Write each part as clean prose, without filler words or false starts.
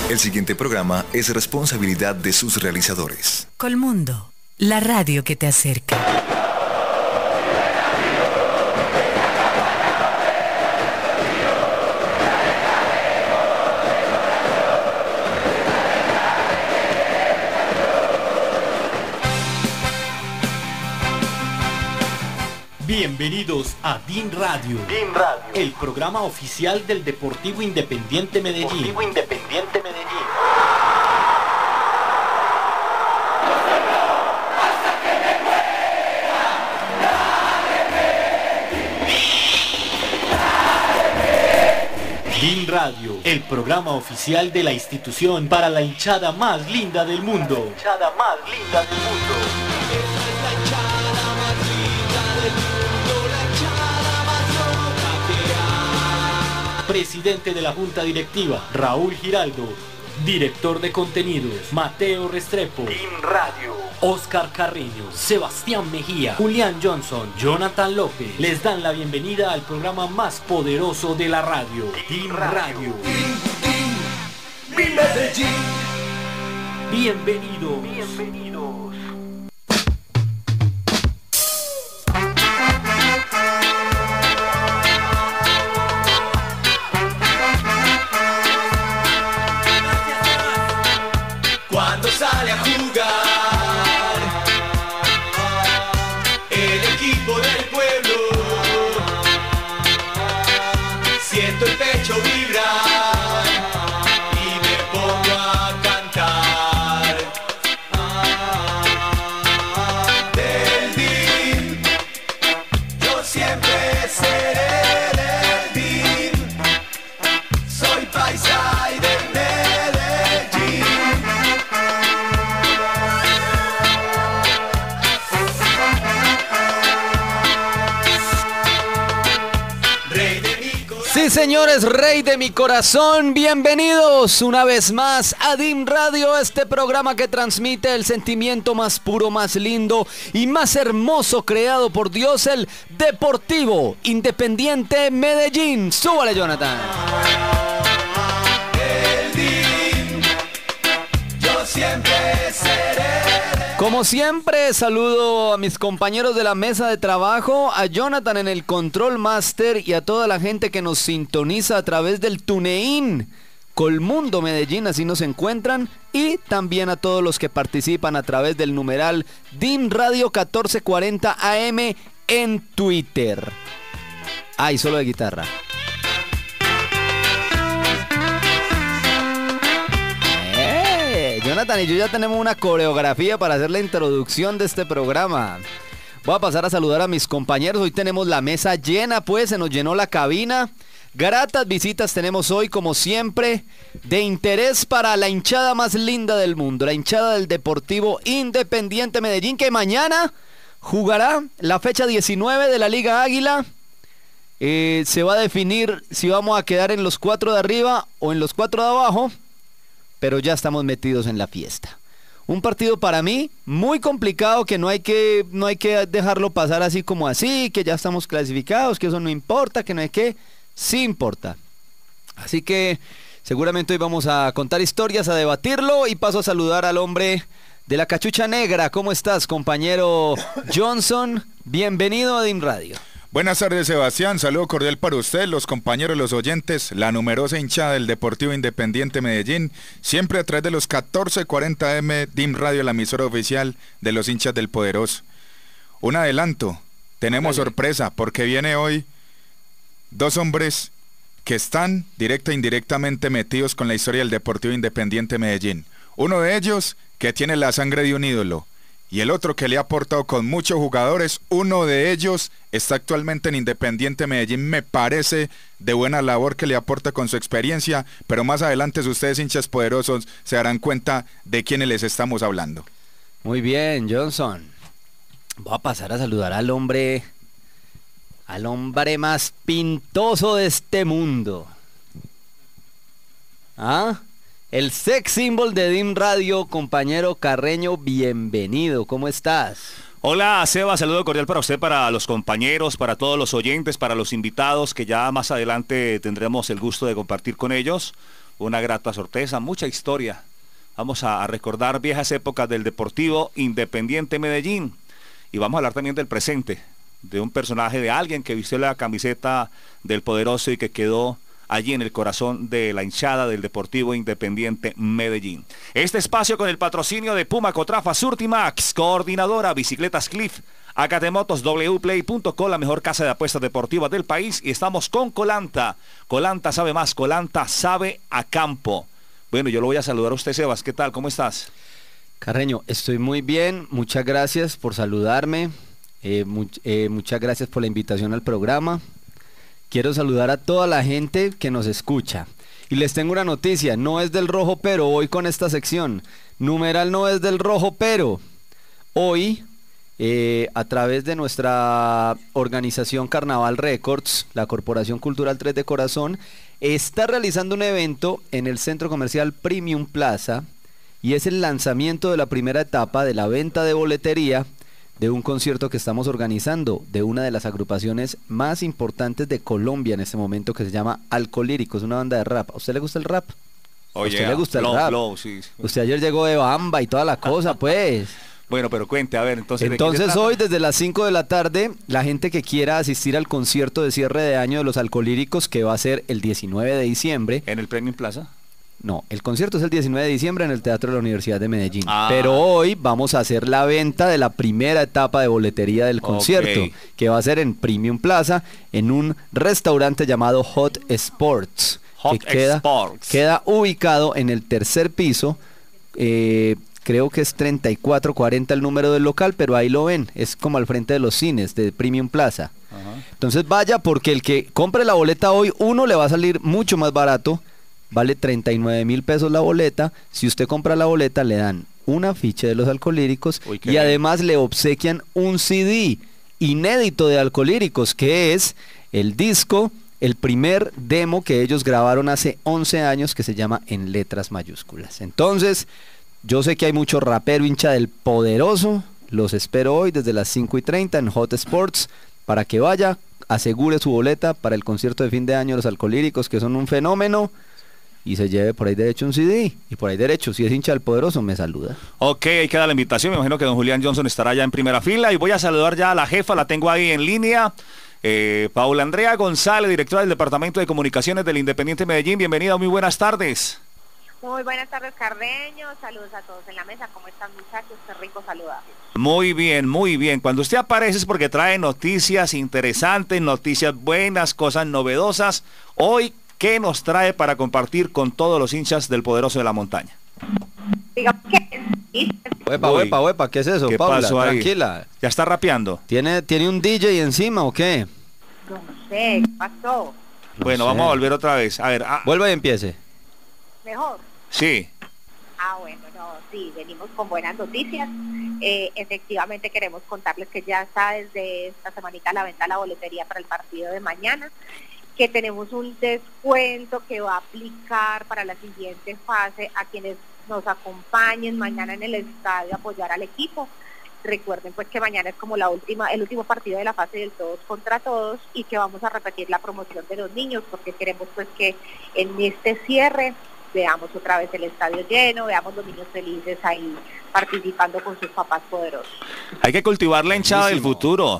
El siguiente programa es responsabilidad de sus realizadores. Colmundo, la radio que te acerca. Bienvenidos a DIN Radio, el programa oficial del Deportivo Independiente Medellín. DIN Radio, el programa oficial de la institución para la hinchada más linda del mundo. Presidente de la Junta Directiva, Raúl Giraldo. Director de contenidos, Mateo Restrepo. DIN Radio. Oscar Carreño, Sebastián Mejía, Julián Johnson, Jonathan López. Les dan la bienvenida al programa más poderoso de la radio, DIN Radio. Mi Medellín. Bienvenidos. Cuando sale a jugar el equipo del pueblo, siento el pecho vibrar y me pongo a cantar. Del DIN, yo siempre seré del DIN, soy paisa y de Medellín. Sí, señores, rey de mi corazón, bienvenidos una vez más a DIN Radio, este programa que transmite el sentimiento más puro, más lindo y más hermoso creado por Dios, el Deportivo Independiente Medellín. Súbale, Jonathan. El DIN, yo siempre seré. Como siempre, saludo a mis compañeros de la mesa de trabajo, a Jonathan en el Control Master y a toda la gente que nos sintoniza a través del TuneIn. Colmundo Medellín, así nos encuentran, y también a todos los que participan a través del numeral DIN Radio 1440 AM en Twitter. Ay, solo de guitarra. Jonathan y yo ya tenemos una coreografía para hacer la introducción de este programa. Voy a pasar a saludar a mis compañeros. Hoy tenemos la mesa llena, pues se nos llenó la cabina. Gratas visitas tenemos hoy, como siempre, de interés para la hinchada más linda del mundo, la hinchada del Deportivo Independiente Medellín, que mañana jugará la fecha 19 de la Liga Águila. Se va a definir si vamos a quedar en los 4 de arriba o en los 4 de abajo, pero ya estamos metidos en la fiesta. Un partido para mí muy complicado, que no hay que dejarlo pasar así como así, que ya estamos clasificados, que eso no importa, que no hay que... Sí importa. Así que seguramente hoy vamos a contar historias, a debatirlo, y paso a saludar al hombre de la cachucha negra. ¿Cómo estás, compañero Johnson? Bienvenido a DIN Radio. Buenas tardes, Sebastián, saludo cordial para usted, los compañeros, los oyentes, la numerosa hinchada del Deportivo Independiente Medellín, siempre a través de los 1440 M DIN Radio, la emisora oficial de los hinchas del Poderoso. Un adelanto, tenemos sorpresa, porque viene hoy dos hombres que están directa e indirectamente metidos con la historia del Deportivo Independiente Medellín. Uno de ellos que tiene la sangre de un ídolo, y el otro que le ha aportado con muchos jugadores. Uno de ellos está actualmente en Independiente Medellín, me parece de buena labor que le aporta con su experiencia, pero más adelante, si ustedes, hinchas poderosos, se darán cuenta de quiénes les estamos hablando. Muy bien, Johnson. Voy a pasar a saludar al hombre más pintoso de este mundo. ¿Ah? El sex symbol de DIN Radio, compañero Carreño, bienvenido, ¿cómo estás? Hola, Seba, saludo cordial para usted, para los compañeros, para todos los oyentes, para los invitados que ya más adelante tendremos el gusto de compartir con ellos. una grata sorpresa, mucha historia. Vamos a recordar viejas épocas del Deportivo Independiente Medellín y vamos a hablar también del presente, de un personaje, de alguien que vistió la camiseta del Poderoso y que quedó allí en el corazón de la hinchada del Deportivo Independiente Medellín. Este espacio con el patrocinio de Puma, Cotrafa, Surtimax, Coordinadora, Bicicletas Cliff, Acatemotos, wplay.co, la mejor casa de apuestas deportivas del país, y estamos con Colanta. Colanta sabe más, Colanta sabe a campo. Bueno, yo lo voy a saludar a usted, Sebas. ¿Qué tal? ¿Cómo estás? Carreño, estoy muy bien. Muchas gracias por saludarme. Muchas gracias por la invitación al programa. Quiero saludar a toda la gente que nos escucha. Y les tengo una noticia. No es del rojo pero. Hoy con esta sección. Numeral no es del rojo pero. Hoy, a través de nuestra organización Carnaval Records, la Corporación Cultural 3 de Corazón, está realizando un evento en el Centro Comercial Premium Plaza y es el lanzamiento de la primera etapa de la venta de boletería de un concierto que estamos organizando de una de las agrupaciones más importantes de Colombia en este momento, que se llama Alcolíricos, una banda de rap. ¿A usted le gusta el rap? ¿A usted le gusta el rap? Sí. Usted ayer llegó de Bamba y toda la cosa, pues. Bueno, pero cuente, a ver, entonces... Entonces hoy, desde las 5 de la tarde, la gente que quiera asistir al concierto de cierre de año de los Alcolíricos, que va a ser el 19 de diciembre... ¿En el Premium Plaza? No, el concierto es el 19 de diciembre en el Teatro de la Universidad de Medellín. Pero hoy vamos a hacer la venta de la primera etapa de boletería del concierto, que va a ser en Premium Plaza, en un restaurante llamado Hot Sports. Queda ubicado en el tercer piso, creo que es 3440 el número del local, pero ahí lo ven, es como al frente de los cines de Premium Plaza. Entonces vaya, porque el que compre la boleta hoy, uno, le va a salir mucho más barato, vale 39.000 pesos la boleta. Si usted compra la boleta, le dan un afiche de los Alcolíricos y además le obsequian un CD inédito de Alcolíricos, que es el disco, el primer demo que ellos grabaron hace 11 años, que se llama En Letras Mayúsculas. Entonces, yo sé que hay mucho rapero hincha del Poderoso. Los espero hoy desde las 5:30 en Hot Sports para que vaya, asegure su boleta para el concierto de fin de año de los Alcolíricos, que son un fenómeno, y se lleve por ahí derecho un CD. Y por ahí derecho, si es hincha del Poderoso, me saluda. Ok, ahí queda la invitación. Me imagino que don Julián Johnson estará ya en primera fila. Y voy a saludar ya a la jefa, la tengo ahí en línea. Paula Andrea González, directora del Departamento de Comunicaciones del Independiente Medellín. Bienvenida, muy buenas tardes. Muy buenas tardes, Carreño. Saludos a todos en la mesa. ¿Cómo están, muchachos? Qué rico saludarlos. Muy bien, muy bien. Cuando usted aparece es porque trae noticias interesantes, noticias buenas, cosas novedosas. Hoy, ¿qué nos trae para compartir con todos los hinchas del Poderoso de la Montaña? Digamos que... Huepa, ¿qué es eso, ¿Qué Paula? pasó ahí? Tranquila. ¿Ya está rapeando? ¿Tiene un DJ encima o qué? No sé, ¿qué pasó? Bueno, sé. vamos a volver otra vez. A ver. Vuelva y empiece. ¿Mejor? Sí. Bueno, no, sí, venimos con buenas noticias. Efectivamente queremos contarles que ya está desde esta semanita a la venta la boletería para el partido de mañana, que tenemos un descuento que va a aplicar para la siguiente fase a quienes nos acompañen mañana en el estadio a apoyar al equipo. Recuerden pues que mañana es como el último partido de la fase del todos contra todos, y que vamos a repetir la promoción de los niños, porque queremos pues que en este cierre veamos otra vez el estadio lleno, veamos los niños felices ahí participando con sus papás poderosos. Hay que cultivar la hinchada del futuro.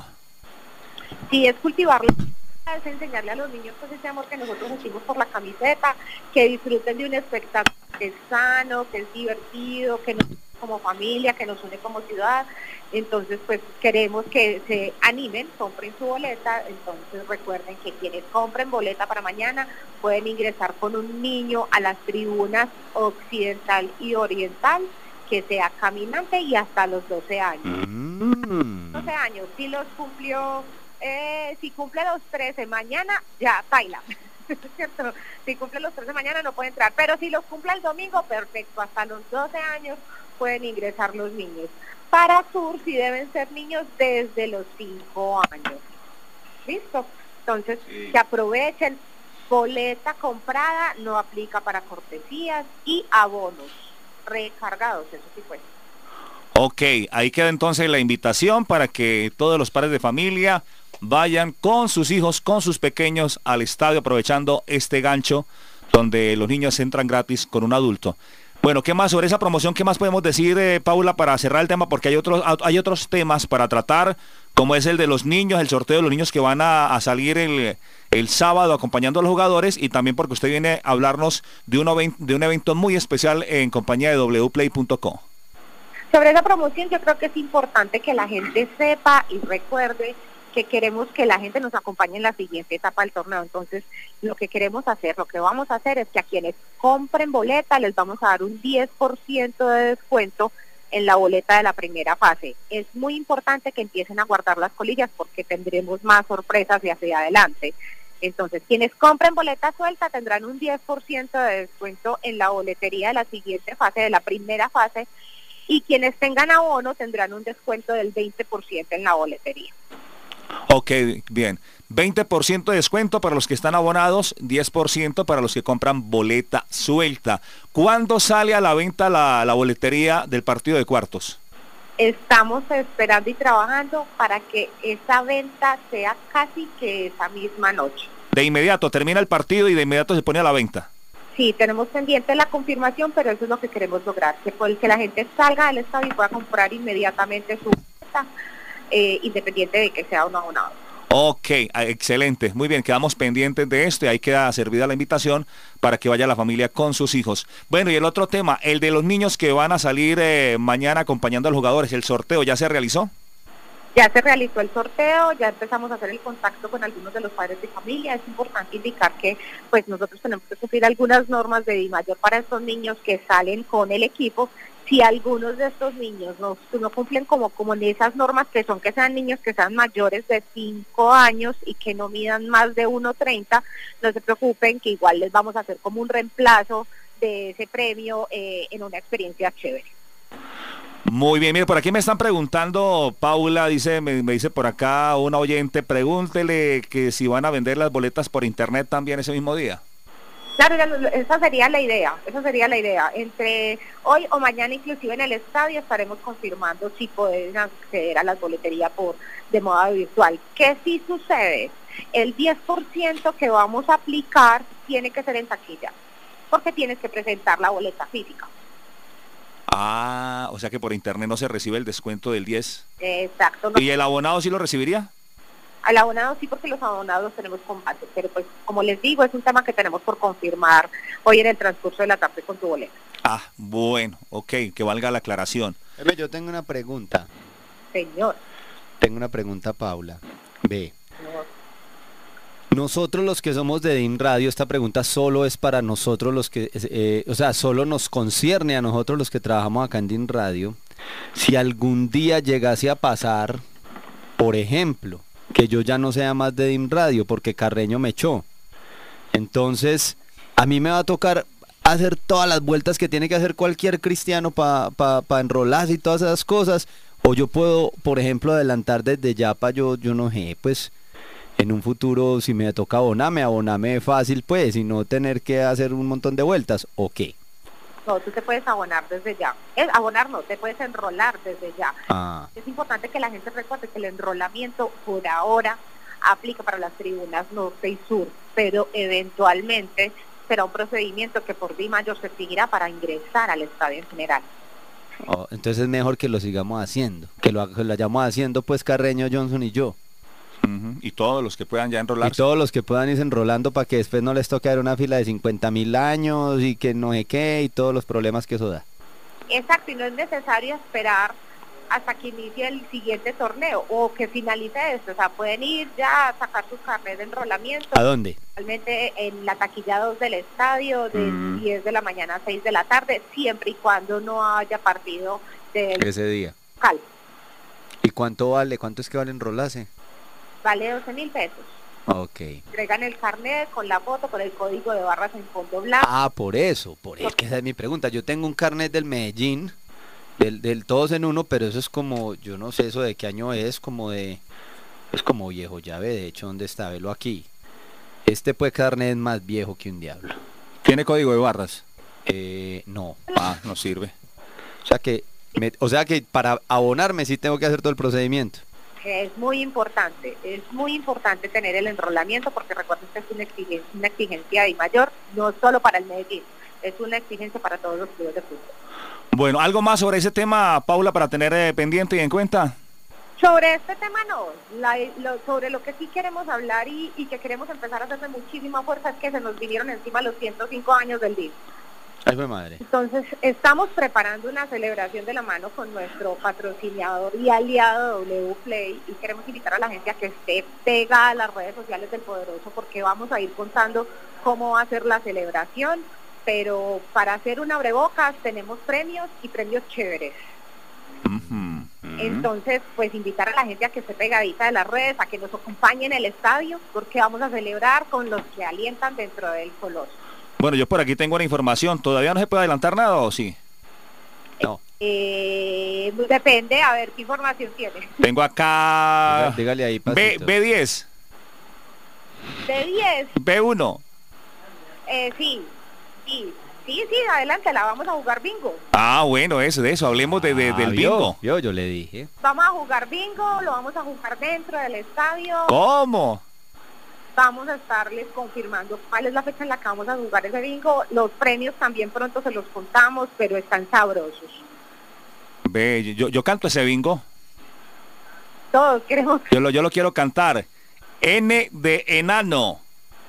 Sí, es cultivarlo, es enseñarle a los niños pues ese amor que nosotros sentimos por la camiseta, que disfruten de un espectáculo que es sano, que es divertido, que nos une como familia, que nos une como ciudad. Entonces pues queremos que se animen, compren su boleta. Entonces recuerden que quienes compren boleta para mañana pueden ingresar con un niño a las tribunas occidental y oriental, que sea caminante, y hasta los 12 años. 12 años, si los cumplió, si cumple los 13 mañana, ya baila. ¿Cierto? Si cumple los 13 mañana no puede entrar, pero si los cumple el domingo, perfecto, hasta los 12 años pueden ingresar los niños. Para Sur sí deben ser niños desde los 5 años. ¿Listo? Entonces, que aprovechen. Boleta comprada no aplica para cortesías y abonos recargados, eso sí pues. Ok, ahí queda entonces la invitación para que todos los padres de familia vayan con sus hijos, con sus pequeños al estadio, aprovechando este gancho donde los niños entran gratis con un adulto. Bueno, ¿qué más sobre esa promoción? ¿Qué más podemos decir, Paula, para cerrar el tema? Porque hay otros temas para tratar, como es el de los niños, el sorteo de los niños que van a salir el sábado acompañando a los jugadores, y también porque usted viene a hablarnos de un evento muy especial en compañía de wplay.co. Sobre esa promoción yo creo que es importante que la gente sepa y recuerde que queremos que la gente nos acompañe en la siguiente etapa del torneo. Entonces, lo que vamos a hacer es que a quienes compren boleta les vamos a dar un 10% de descuento en la boleta de la primera fase. Es muy importante que empiecen a guardar las colillas porque tendremos más sorpresas hacia adelante. Entonces, quienes compren boleta suelta tendrán un 10% de descuento en la boletería de la siguiente fase, de la primera fase, y quienes tengan abono tendrán un descuento del 20% en la boletería. Ok, bien. 20% de descuento para los que están abonados, 10% para los que compran boleta suelta. ¿Cuándo sale a la venta la boletería del partido de cuartos? Estamos esperando y trabajando para que esa venta sea casi que esa misma noche. De inmediato termina el partido y de inmediato se pone a la venta. Sí, tenemos pendiente la confirmación, pero eso es lo que queremos lograr, que la gente salga del estadio y pueda comprar inmediatamente su boleta, independiente de que sea un abonado. Ok, excelente. Muy bien, quedamos pendientes de esto y ahí queda servida la invitación para que vaya la familia con sus hijos. Bueno, y el otro tema, el de los niños que van a salir mañana acompañando a los jugadores, ¿el sorteo ya se realizó? Ya se realizó el sorteo, ya empezamos a hacer el contacto con algunos de los padres de familia. Es importante indicar que pues nosotros tenemos que cumplir algunas normas de DIMAYOR para estos niños que salen con el equipo. Si algunos de estos niños no cumplen como en esas normas, que son que sean niños que sean mayores de 5 años y que no midan más de 1.30, no se preocupen, que igual les vamos a hacer como un reemplazo de ese premio en una experiencia chévere. Muy bien, mire, por aquí me están preguntando, Paula, me dice por acá una oyente, pregúntele que si van a vender las boletas por internet también ese mismo día. Claro, esa sería la idea. Entre hoy o mañana, inclusive en el estadio, estaremos confirmando si pueden acceder a las boleterías de modo virtual. ¿Qué sí sucede? El 10% que vamos a aplicar tiene que ser en taquilla, porque tienes que presentar la boleta física. Ah, o sea que por internet no se recibe el descuento del 10. Exacto. ¿Y el abonado sí lo recibiría? Al abonado sí, porque los abonados tenemos combate, pero pues como les digo, es un tema que tenemos por confirmar hoy en el transcurso de la tarde con tu boleta. Ah, bueno, ok, que valga la aclaración. Yo tengo una pregunta. Señor. Tengo una pregunta, Paula. Ve. Nosotros los que somos de DIM Radio, esta pregunta solo es para nosotros los que, solo nos concierne a nosotros los que trabajamos acá en DIM Radio. Si algún día llegase a pasar, por ejemplo, que yo ya no sea más de DIM Radio porque Carreño me echó, entonces a mí me va a tocar hacer todas las vueltas que tiene que hacer cualquier cristiano para enrolarse y todas esas cosas, o yo puedo, por ejemplo, adelantar desde ya para yo no sé, pues en un futuro si me toca abonarme fácil, pues, y no tener que hacer un montón de vueltas, ¿o qué? No, tú te puedes abonar desde ya. Te puedes enrolar desde ya. Es importante que la gente recuerde que el enrolamiento por ahora aplica para las tribunas norte y sur, pero eventualmente será un procedimiento que por DIMAYOR se seguirá para ingresar al estadio en general. Entonces es mejor que lo sigamos haciendo, que lo hayamos haciendo pues Carreño, Johnson y yo. Y todos los que puedan ya enrolarse. Y todos los que puedan irse enrolando para que después no les toque dar una fila de 50.000 años y que no sé qué y todos los problemas que eso da. Exacto, y no es necesario esperar hasta que inicie el siguiente torneo o que finalice esto. O sea, pueden ir ya a sacar sus carnet de enrolamiento. ¿A dónde? Realmente en la taquilla 2 del estadio de 10 de la mañana a 6 de la tarde, siempre y cuando no haya partido ese día. Local. ¿Y cuánto vale? ¿Cuánto es que vale enrolarse? Vale 12.000 pesos. Ok. Entregan el carnet con la foto, con el código de barras en fondo blanco. Ah, por eso, que esa es mi pregunta. Yo tengo un carnet del Medellín, del todos en uno, pero eso es como, yo no sé eso de qué año es como viejo llave, de hecho, ¿dónde está? Velo aquí. Este carnet es más viejo que un diablo. ¿Tiene código de barras? No. Ah, no sirve. O sea que para abonarme sí tengo que hacer todo el procedimiento. que es muy importante tener el enrolamiento, porque recuerden que es una exigencia de mayor, no solo para el Medellín, es una exigencia para todos los clubes de fútbol. Bueno, ¿algo más sobre ese tema, Paula, para tener pendiente y en cuenta? Sobre este tema no, sobre lo que sí queremos hablar y que queremos empezar a hacer de muchísima fuerza es que se nos vinieron encima los 105 años del DIF. Ay, mi madre. Entonces, estamos preparando una celebración de la mano con nuestro patrocinador y aliado W Play y queremos invitar a la gente a que esté pegada a las redes sociales del Poderoso porque vamos a ir contando cómo va a ser la celebración, pero para hacer un abrebocas tenemos premios y premios chéveres. Entonces, pues invitar a la gente a que esté pegadita de las redes, a que nos acompañe en el estadio, porque vamos a celebrar con los que alientan dentro del Coloso. Bueno, yo por aquí tengo la información. ¿Todavía no se puede adelantar nada o sí? No. Depende, a ver, ¿qué información tiene? Tengo acá... Dígale ahí, pasito. B10. ¿B10? B1. Sí, adelante, la vamos a jugar bingo. Ah, bueno, de eso, hablemos del bingo. Yo le dije. Vamos a jugar bingo, lo vamos a jugar dentro del estadio. ¿Cómo? Vamos a estarles confirmando cuál es la fecha en la que vamos a jugar ese bingo. Los premios también pronto se los contamos, pero están sabrosos. Ve, yo canto ese bingo. Todos queremos. Yo lo quiero cantar. N de enano.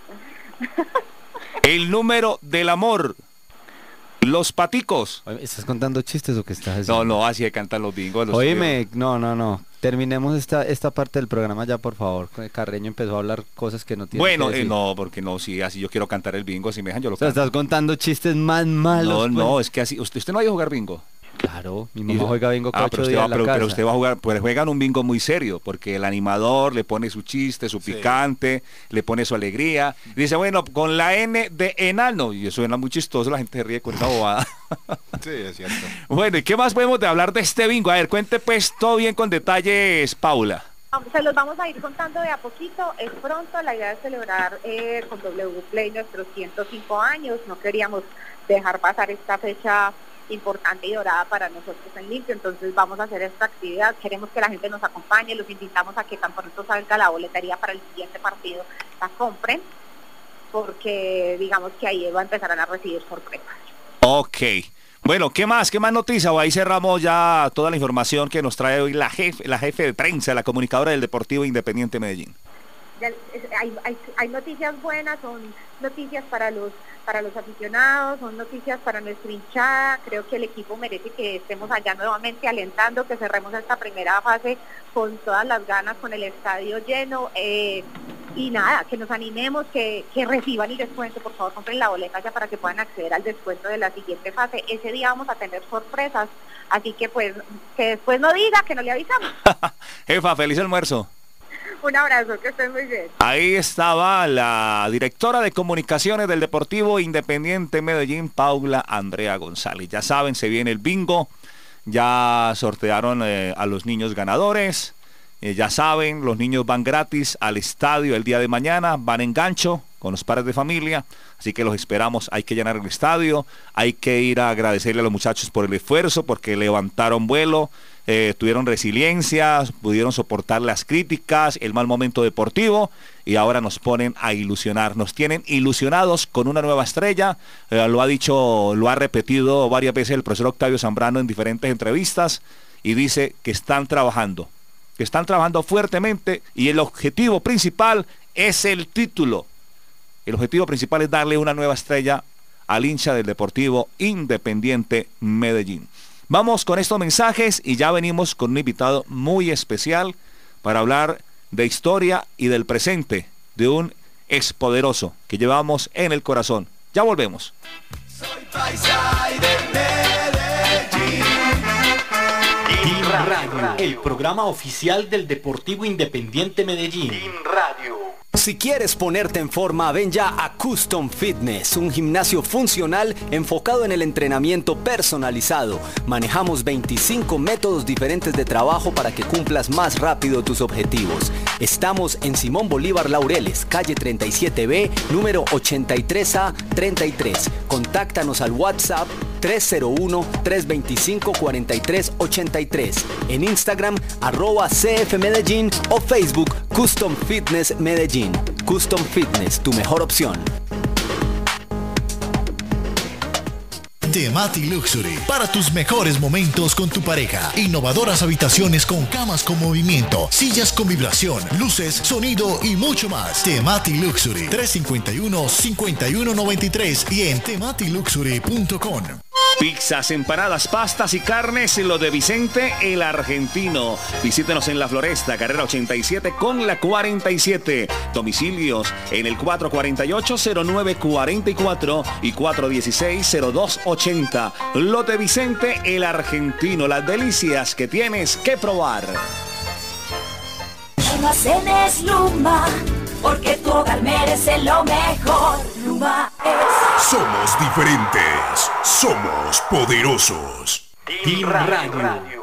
El número del amor. Los paticos. ¿Estás contando chistes o qué estás haciendo? No, así de cantar los bingos. Óyeme, no. Terminemos esta parte del programa ya, por favor. Carreño empezó a hablar cosas que no tiene que decir. No, porque no, sí, así yo quiero cantar el bingo, si me dejan yo lo canto. Estás contando chistes más malos. No, es que así, ¿usted no va a jugar bingo? Claro, mi mamá juega bingo cada 8 días en la casa. Pero usted va a jugar, pues juegan un bingo muy serio, porque el animador le pone su chiste, su picante, le pone su alegría. Dice, bueno, con la N de enano, y eso suena muy chistoso, la gente se ríe con esa bobada. Sí, es cierto. Bueno, ¿y qué más podemos hablar de este bingo? A ver, cuente pues todo bien con detalles, Paula. Se los vamos a ir contando de a poquito, es pronto, la idea es celebrar con W Play nuestros 105 años, no queríamos dejar pasar esta fecha importante y dorada para nosotros en Limpio, entonces vamos a hacer esta actividad, queremos que la gente nos acompañe, los invitamos a que tan pronto salga la boletería para el siguiente partido, la compren, porque digamos que ahí empezarán a recibir sorpresas. Ok, bueno, ¿qué más noticias? O ahí cerramos ya toda la información que nos trae hoy la jefe de prensa, la comunicadora del Deportivo Independiente Medellín. Hay noticias buenas, son noticias para los aficionados, son noticias para nuestra hinchada. Creo que el equipo merece que estemos allá nuevamente alentando, que cerremos esta primera fase con todas las ganas, con el estadio lleno y nada, que nos animemos, que reciban el descuento, por favor compren la boleta ya para que puedan acceder al descuento de la siguiente fase. Ese día vamos a tener sorpresas, así que pues que después no diga que no le avisamos. Jefa, feliz almuerzo. Un abrazo, que estén muy bien. Ahí estaba la directora de comunicaciones del Deportivo Independiente Medellín, Paula Andrea González. Ya saben, se viene el bingo, ya sortearon a los niños ganadores, ya saben, los niños van gratis al estadio el día de mañana, van en gancho con los padres de familia, así que los esperamos. Hay que llenar el estadio, hay que ir a agradecerle a los muchachos por el esfuerzo, porque levantaron vuelo, tuvieron resiliencia, pudieron soportar las críticas, el mal momento deportivo, y ahora nos ponen a ilusionar, nos tienen ilusionados con una nueva estrella. Lo ha repetido varias veces el profesor Octavio Zambrano en diferentes entrevistas, y dice que están trabajando fuertemente, y el objetivo principal es el título. El objetivo principal es darle una nueva estrella al hincha del Deportivo Independiente Medellín. Vamos con estos mensajes y ya venimos con un invitado muy especial para hablar de historia y del presente de un expoderoso que llevamos en el corazón. Ya volvemos. Soy paisa y de Medellín. DIM Radio, el programa oficial del Deportivo Independiente Medellín. DIM Radio. Si quieres ponerte en forma, ven ya a Custom Fitness, un gimnasio funcional enfocado en el entrenamiento personalizado. Manejamos 25 métodos diferentes de trabajo para que cumplas más rápido tus objetivos. Estamos en Simón Bolívar Laureles, calle 37B, número 83A33. Contáctanos al WhatsApp 301-325-4383. En Instagram, @CFMedellín o Facebook, Custom Fitness Medellín. Custom Fitness, tu mejor opción. Temati Luxury, para tus mejores momentos con tu pareja. Innovadoras habitaciones con camas con movimiento, sillas con vibración, luces, sonido y mucho más. Temati Luxury, 351-5193 y en tematiluxury.com. Pizzas, empanadas, pastas y carnes, lo de Vicente el Argentino. Visítenos en La Floresta, carrera 87 con la 47. Domicilios en el 448-0944 y 416-0280. Lo de Vicente el Argentino, las delicias que tienes que probar. Almacenes Luma, porque tu hogar merece lo mejor. Luma es... Somos diferentes, somos poderosos. Team Radio.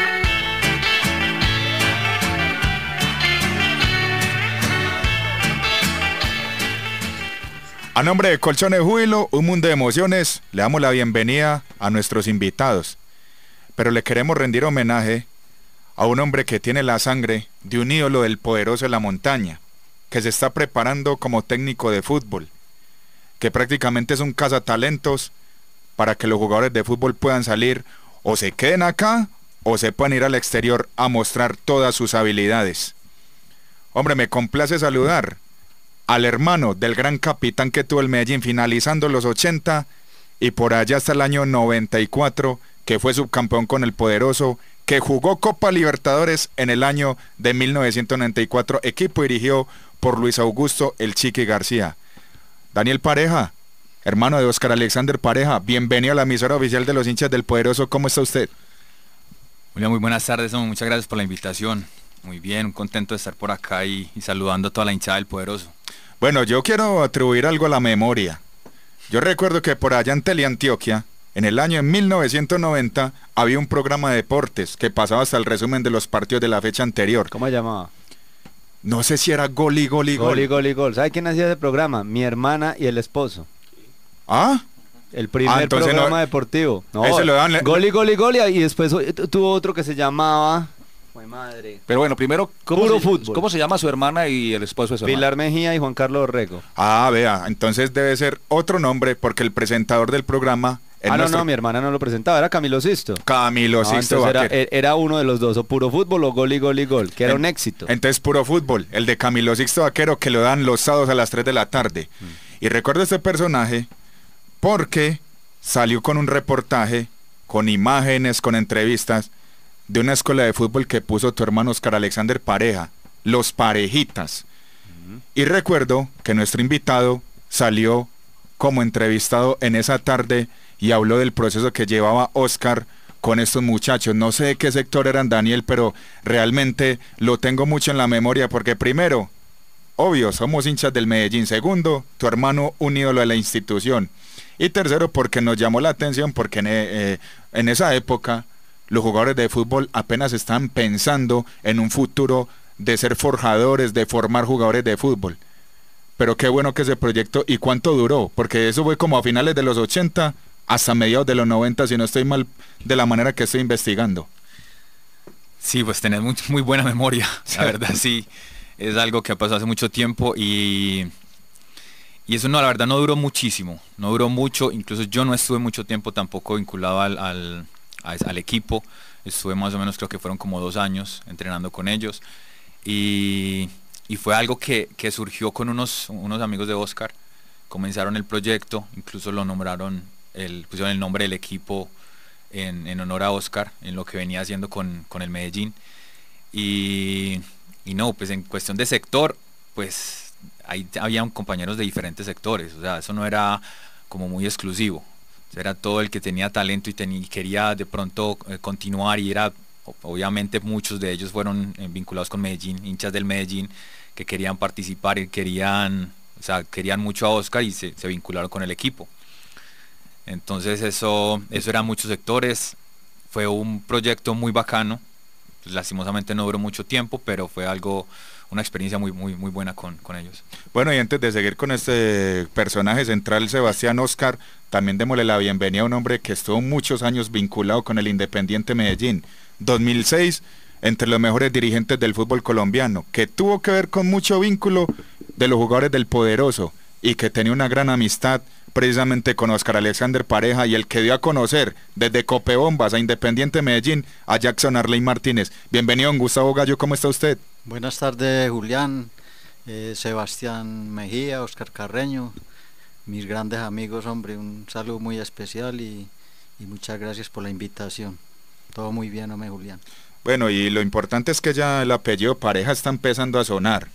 A nombre de Colchones Júbilo, un mundo de emociones, le damos la bienvenida a nuestros invitados. Pero le queremos rendir homenaje a un hombre que tiene la sangre de un ídolo del poderoso de la montaña, que se está preparando como técnico de fútbol, que prácticamente es un cazatalentos para que los jugadores de fútbol puedan salir o se queden acá o se puedan ir al exterior a mostrar todas sus habilidades. Hombre, me complace saludar al hermano del gran capitán que tuvo el Medellín finalizando los 80 y por allá hasta el año 94, que fue subcampeón con el poderoso, que jugó Copa Libertadores en el año de 1994, equipo dirigido por Luis Augusto El Chiqui García. Daniel Pareja, hermano de Oscar Alexander Pareja, bienvenido a la emisora oficial de los hinchas del poderoso. ¿Cómo está usted? Muy buenas tardes, muchas gracias por la invitación. Muy bien, contento de estar por acá y saludando a toda la hinchada del poderoso. Bueno, yo quiero atribuir algo a la memoria. Yo recuerdo que por allá en Teleantioquia, en el año 1990, había un programa de deportes que pasaba hasta el resumen de los partidos de la fecha anterior. ¿Cómo se llamaba? No sé si era Gol y Gol y Gol. Gol y Gol y Gol. ¿Sabe quién hacía ese programa? Mi hermana y el esposo. ¿Ah? El primer programa deportivo. No, ese lo dan, Gol y Gol y Gol y después tuvo otro que se llamaba... Madre. Pero bueno, primero, ¿cómo se llama su hermana y el esposo de su hermana? Pilar Mejía y Juan Carlos Orrego. Ah, vea, entonces debe ser otro nombre porque el presentador del programa... No, mi hermana no lo presentaba, era Camilo Sisto. Camilo Sisto. Era uno de los dos, o Puro Fútbol o Gol y Gol y Gol, que era un éxito. Entonces Puro Fútbol, el de Camilo Sixto Vaquero, que lo dan los sábados a las 3 de la tarde. Y recuerdo este personaje porque salió con un reportaje, con imágenes, con entrevistas, de una escuela de fútbol que puso tu hermano Oscar Alexander Pareja, Los Parejitas. Y recuerdo que nuestro invitado salió como entrevistado en esa tarde y habló del proceso que llevaba Oscar con estos muchachos. No sé de qué sector eran, Daniel, pero realmente lo tengo mucho en la memoria porque primero, obvio, somos hinchas del Medellín. Segundo, tu hermano un ídolo de la institución. Y tercero, porque nos llamó la atención porque en esa época los jugadores de fútbol apenas estaban pensando en un futuro de ser forjadores, de formar jugadores de fútbol. Pero qué bueno que ese proyecto, ¿y cuánto duró? Porque eso fue como a finales de los 80 hasta mediados de los 90, si no estoy mal de la manera que estoy investigando. Sí, pues tenés muy buena memoria, la verdad sí, es algo que ha pasado hace mucho tiempo y eso no, la verdad no duró muchísimo, no duró mucho, incluso yo no estuve mucho tiempo tampoco vinculado al equipo, estuve más o menos, creo que fueron como 2 años entrenando con ellos y fue algo que surgió con unos amigos de Oscar, comenzaron el proyecto, incluso lo nombraron, pusieron el nombre del equipo en honor a Oscar, en lo que venía haciendo con el Medellín y no, pues en cuestión de sector, pues ahí habían compañeros de diferentes sectores, o sea, eso no era como muy exclusivo, era todo el que tenía talento y quería de pronto continuar y obviamente muchos de ellos fueron vinculados con Medellín, hinchas del Medellín que querían participar y querían mucho a Oscar y se vincularon con el equipo. Entonces eso eran muchos sectores, fue un proyecto muy bacano Lastimosamente no duró mucho tiempo, pero fue una experiencia muy buena con ellos. Bueno, y antes de seguir con este personaje central, Sebastián Óscar, también démosle la bienvenida a un hombre que estuvo muchos años vinculado con el Independiente Medellín. 2006, entre los mejores dirigentes del fútbol colombiano, que tuvo que ver con mucho vínculo de los jugadores del Poderoso y que tenía una gran amistad precisamente con Óscar Alexander Pareja, y el que dio a conocer desde Copebombas a Independiente Medellín a Jackson Arley Martínez. Bienvenido, don Gustavo Gallo, ¿cómo está usted? Buenas tardes, Julián, Sebastián Mejía, Óscar Carreño, mis grandes amigos, hombre, un saludo muy especial y muchas gracias por la invitación. Todo muy bien, hombre, Julián. Bueno, y lo importante es que ya el apellido Pareja está empezando a sonar.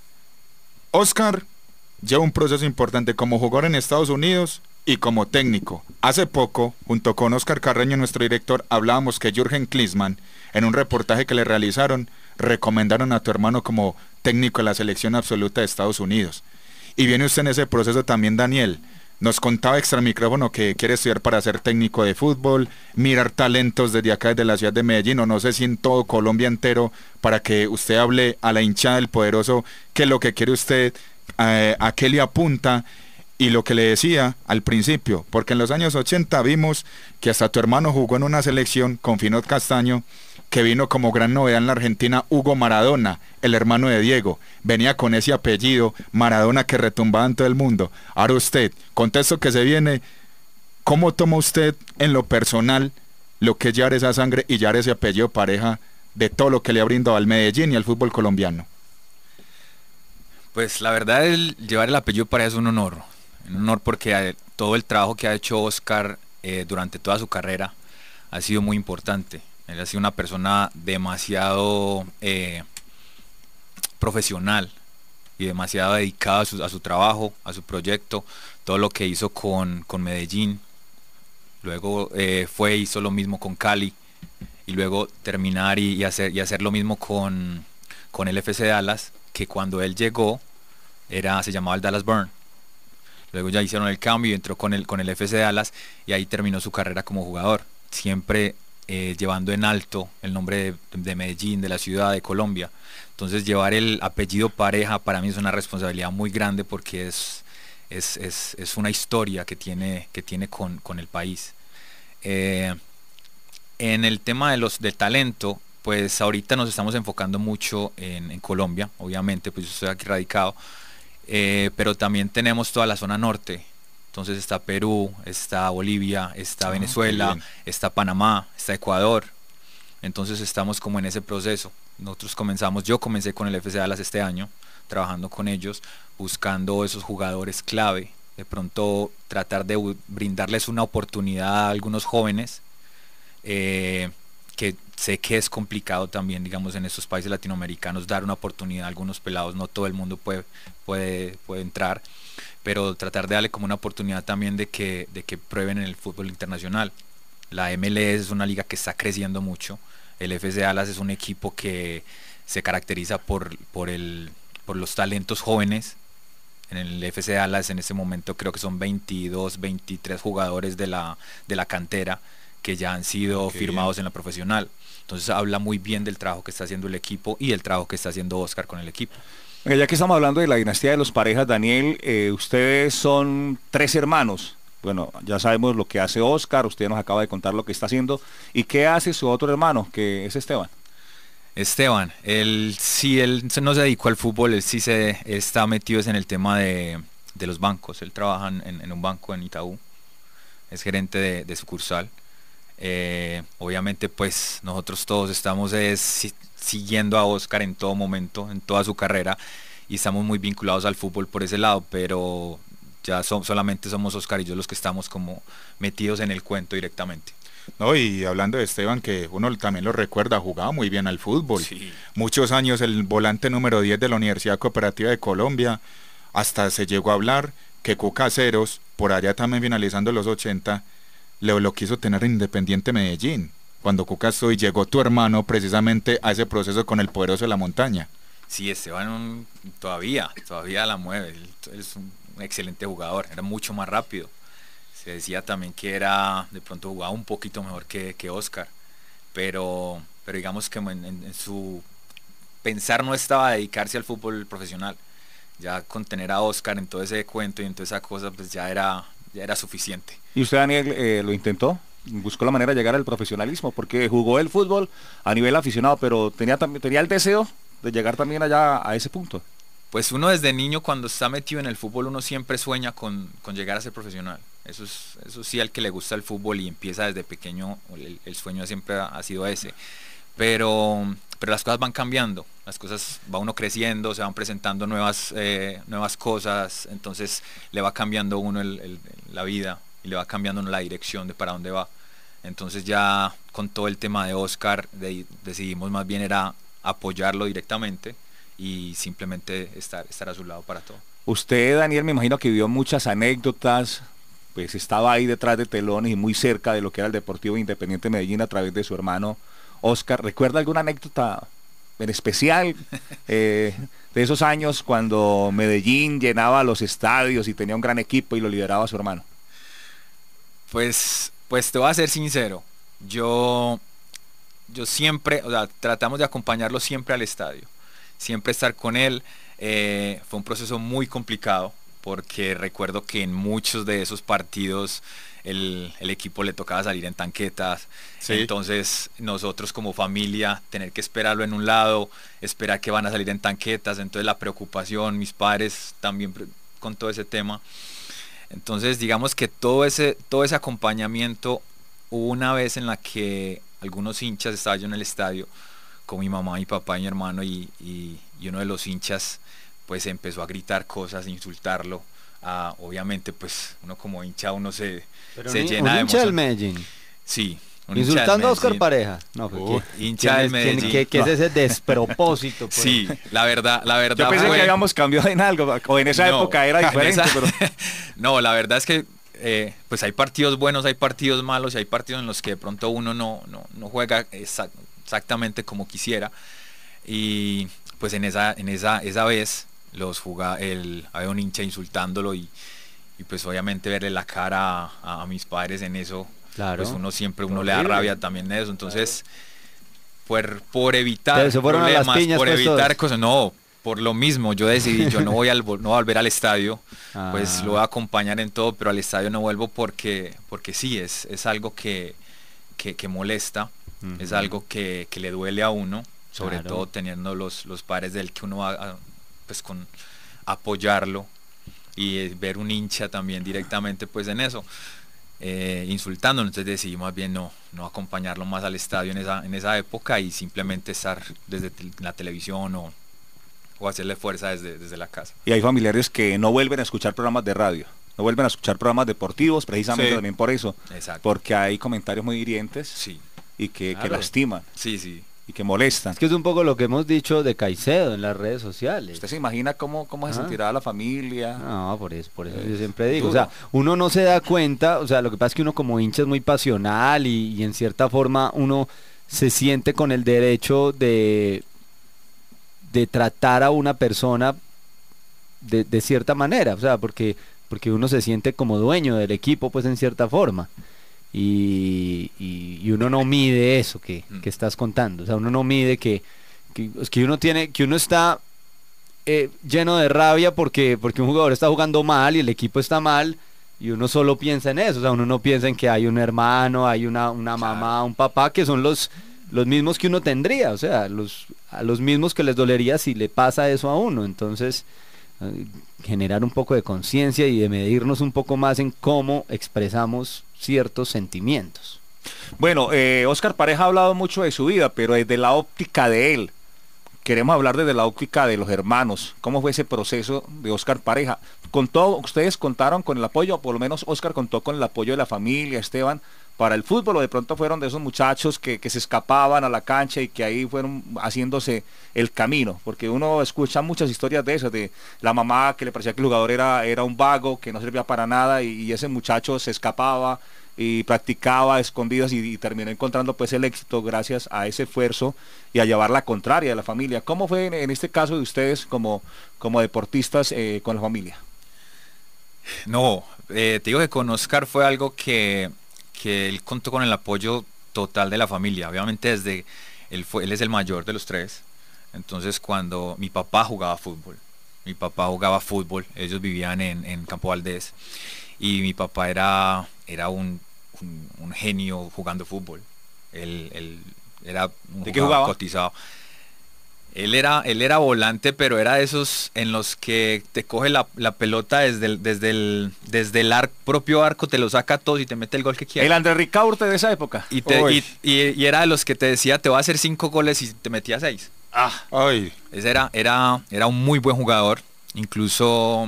Óscar lleva un proceso importante como jugador en Estados Unidos y como técnico. Hace poco, junto con Óscar Carreño, nuestro director, hablábamos que Jürgen Klinsmann, en un reportaje que le realizaron, recomendaron a tu hermano como técnico de la selección absoluta de Estados Unidos. Y viene usted en ese proceso también, Daniel. Nos contaba extra micrófono que quiere estudiar para ser técnico de fútbol, mirar talentos desde acá, desde la ciudad de Medellín, o no sé si en todo Colombia entero, para que usted hable a la hinchada del Poderoso qué es lo que quiere usted, a qué le apunta. Y lo que le decía al principio, porque en los años 80 vimos que hasta tu hermano jugó en una selección con Finot Castaño, que vino como gran novedad en la Argentina, Hugo Maradona, el hermano de Diego. Venía con ese apellido, Maradona, que retumbaba en todo el mundo. Ahora usted, contexto que se viene, ¿cómo toma usted en lo personal lo que es llevar esa sangre y llevar ese apellido Pareja de todo lo que le ha brindado al Medellín y al fútbol colombiano? Pues la verdad, llevar el apellido Pareja es un honor porque todo el trabajo que ha hecho Óscar durante toda su carrera ha sido muy importante. Él ha sido una persona demasiado profesional y demasiado dedicada a su trabajo, a su proyecto, todo lo que hizo con Medellín. Luego hizo lo mismo con Cali, y luego terminar y hacer lo mismo con el FC Dallas, que cuando él llegó se llamaba el Dallas Burn. Luego ya hicieron el cambio y entró con el FC Dallas, y ahí terminó su carrera como jugador, siempre llevando en alto el nombre de Medellín, de la ciudad, de Colombia. Entonces llevar el apellido Pareja para mí es una responsabilidad muy grande, porque es una historia que tiene con el país. En el tema del talento, pues ahorita nos estamos enfocando mucho en Colombia, obviamente, pues yo estoy aquí radicado, pero también tenemos toda la zona norte. Entonces está Perú, está Bolivia, está Venezuela, está Panamá, está Ecuador. Entonces estamos como en ese proceso. Yo comencé con el FC Dallas este año, trabajando con ellos, buscando esos jugadores clave. De pronto tratar de brindarles una oportunidad a algunos jóvenes, que sé que es complicado también, digamos, en estos países latinoamericanos dar una oportunidad a algunos pelados. No todo el mundo puede entrar, pero tratar de darle como una oportunidad también de que prueben en el fútbol internacional. La MLS es una liga que está creciendo mucho. El FC Dallas es un equipo que se caracteriza por los talentos jóvenes. En el FC Dallas en este momento creo que son 22, 23 jugadores de la cantera que ya han sido firmados en la profesional. Entonces habla muy bien del trabajo que está haciendo el equipo y el trabajo que está haciendo Óscar con el equipo. Ya que estamos hablando de la dinastía de los Parejas, Daniel, ustedes son 3 hermanos. Bueno, ya sabemos lo que hace Óscar, usted nos acaba de contar lo que está haciendo. ¿Y qué hace su otro hermano, que es Esteban? Esteban, él no se dedicó al fútbol, él está metido en el tema de los bancos. Él trabaja en un banco en Itaú, es gerente de sucursal. Obviamente pues nosotros todos estamos siguiendo a Óscar en todo momento, en toda su carrera, y estamos muy vinculados al fútbol por ese lado, pero ya solamente somos Óscar y yo los que estamos como metidos en el cuento directamente. No, y hablando de Esteban, que uno también lo recuerda, jugaba muy bien al fútbol. Sí. Muchos años el volante número 10 de la Universidad Cooperativa de Colombia. Hasta se llegó a hablar que Cuca Aceros, por allá también finalizando los 80, lo quiso tener en Independiente Medellín. Cuando Cuca llegó tu hermano precisamente a ese proceso con el Poderoso de la Montaña. Sí, Esteban todavía la mueve. Él es un excelente jugador, era mucho más rápido. Se decía también que de pronto jugaba un poquito mejor que Óscar, pero pero digamos que en su pensar no estaba dedicarse al fútbol profesional. Ya con tener a Oscar en todo ese cuento y en toda esa cosa, pues ya era suficiente. ¿Y usted, Daniel, lo intentó? ¿Buscó la manera de llegar al profesionalismo? Porque jugó el fútbol a nivel aficionado, pero tenía el deseo de llegar también allá a ese punto. Pues uno desde niño, cuando está metido en el fútbol, uno siempre sueña con llegar a ser profesional. Eso sí, al que le gusta el fútbol y empieza desde pequeño, el sueño siempre ha sido ese. Pero las cosas van cambiando, las cosas va uno creciendo, se van presentando nuevas cosas, entonces le va cambiando uno la vida y le va cambiando la dirección de para dónde va. Entonces ya con todo el tema de Oscar decidimos más bien era apoyarlo directamente y simplemente estar a su lado para todo. Usted, Daniel, me imagino que vio muchas anécdotas, pues estaba ahí detrás de telones y muy cerca de lo que era el Deportivo Independiente Medellín a través de su hermano Oscar. ¿Recuerda alguna anécdota en especial de esos años cuando Medellín llenaba los estadios y tenía un gran equipo y lo lideraba su hermano? Pues te voy a ser sincero, yo siempre, o sea, tratamos de acompañarlo siempre al estadio, siempre estar con él. Fue un proceso muy complicado porque recuerdo que en muchos de esos partidos el equipo le tocaba salir en tanquetas, sí. Entonces nosotros como familia tener que esperarlo en un lado, esperar que van a salir en tanquetas, entonces la preocupación, mis padres también con todo ese tema. Entonces digamos que todo ese acompañamiento, hubo una vez en la que algunos hinchas, estaba yo en el estadio con mi mamá, mi papá y mi hermano y uno de los hinchas pues empezó a gritar cosas, a insultarlo. Obviamente pues uno como hincha se llena de emoción. ¿Un hincha del Medellín? Sí. ¿Insultando a Oscar Pareja? No, hincha del Medellín. ¿Qué es ese despropósito? Pues? Sí, la verdad yo pensé que habíamos cambiado en algo, o en esa época era diferente. Pero... No, la verdad es que pues hay partidos buenos, hay partidos malos y hay partidos en los que de pronto uno no juega exactamente como quisiera. Y pues en esa vez había un hincha insultándolo y pues obviamente verle la cara a mis padres en eso, claro, pues uno le da rabia también de eso. Entonces por evitar problemas, por evitar cosas, no, por lo mismo yo decidí, yo no voy a volver al estadio, pues lo voy a acompañar en todo, pero al estadio no vuelvo porque sí, es algo que molesta, es algo que le duele a uno, sobre todo teniendo los padres del que uno va pues con apoyarlo y ver un hincha también directamente pues en eso, insultándolo. Entonces decidí más bien no acompañarlo más al estadio en esa época y simplemente estar desde la televisión o hacerle fuerza desde la casa. Y hay familiares que no vuelven a escuchar programas de radio, no vuelven a escuchar programas deportivos precisamente también por eso. Exacto. Porque hay comentarios muy hirientes, sí, y que lastiman. Sí. Y que molestan. Es que es un poco lo que hemos dicho de Caicedo en las redes sociales. ¿Usted se imagina cómo se sentirá la familia? No, por eso yo siempre digo, duro. O sea, uno no se da cuenta, o sea, lo que pasa es que uno como hincha es muy pasional y en cierta forma uno se siente con el derecho de tratar a una persona de cierta manera, o sea, porque uno se siente como dueño del equipo, pues en cierta forma. Y uno no mide eso que estás contando, o sea, uno no mide que uno está lleno de rabia porque un jugador está jugando mal y el equipo está mal y uno solo piensa en eso, o sea, uno no piensa en que hay un hermano, hay una mamá, un papá que son los mismos que uno tendría, o sea, a los mismos que les dolería si le pasa eso a uno. Entonces generar un poco de conciencia y de medirnos un poco más en cómo expresamos ciertos sentimientos. Bueno, Oscar Pareja ha hablado mucho de su vida, pero desde la óptica de él, queremos hablar desde la óptica de los hermanos. ¿Cómo fue ese proceso de Oscar Pareja? ¿Ustedes contaron con el apoyo, por lo menos Oscar contó con el apoyo de la familia, Esteban, para el fútbol, o de pronto fueron de esos muchachos que se escapaban a la cancha y que ahí fueron haciéndose el camino? Porque uno escucha muchas historias de esas, de la mamá que le parecía que el jugador era un vago, que no servía para nada, y ese muchacho se escapaba y practicaba a escondidas y terminó encontrando pues el éxito gracias a ese esfuerzo y a llevar la contraria de la familia. ¿Cómo fue en este caso de ustedes como deportistas con la familia? No, te digo que con Oscar fue algo que él contó con el apoyo total de la familia. Obviamente desde Él es el mayor de los tres. Entonces cuando mi papá jugaba fútbol, ellos vivían en Campo Valdés, y mi papá era un genio jugando fútbol. Él era un ¿de qué jugaba? Cotizado. Él era volante, pero era de esos en los que te coge la pelota desde el propio arco, te lo saca todo y te mete el gol que quiere. El Andrés Ricaurte de esa época. Y era de los que te decía, te va a hacer 5 goles y te metía 6. Ese era un muy buen jugador. Incluso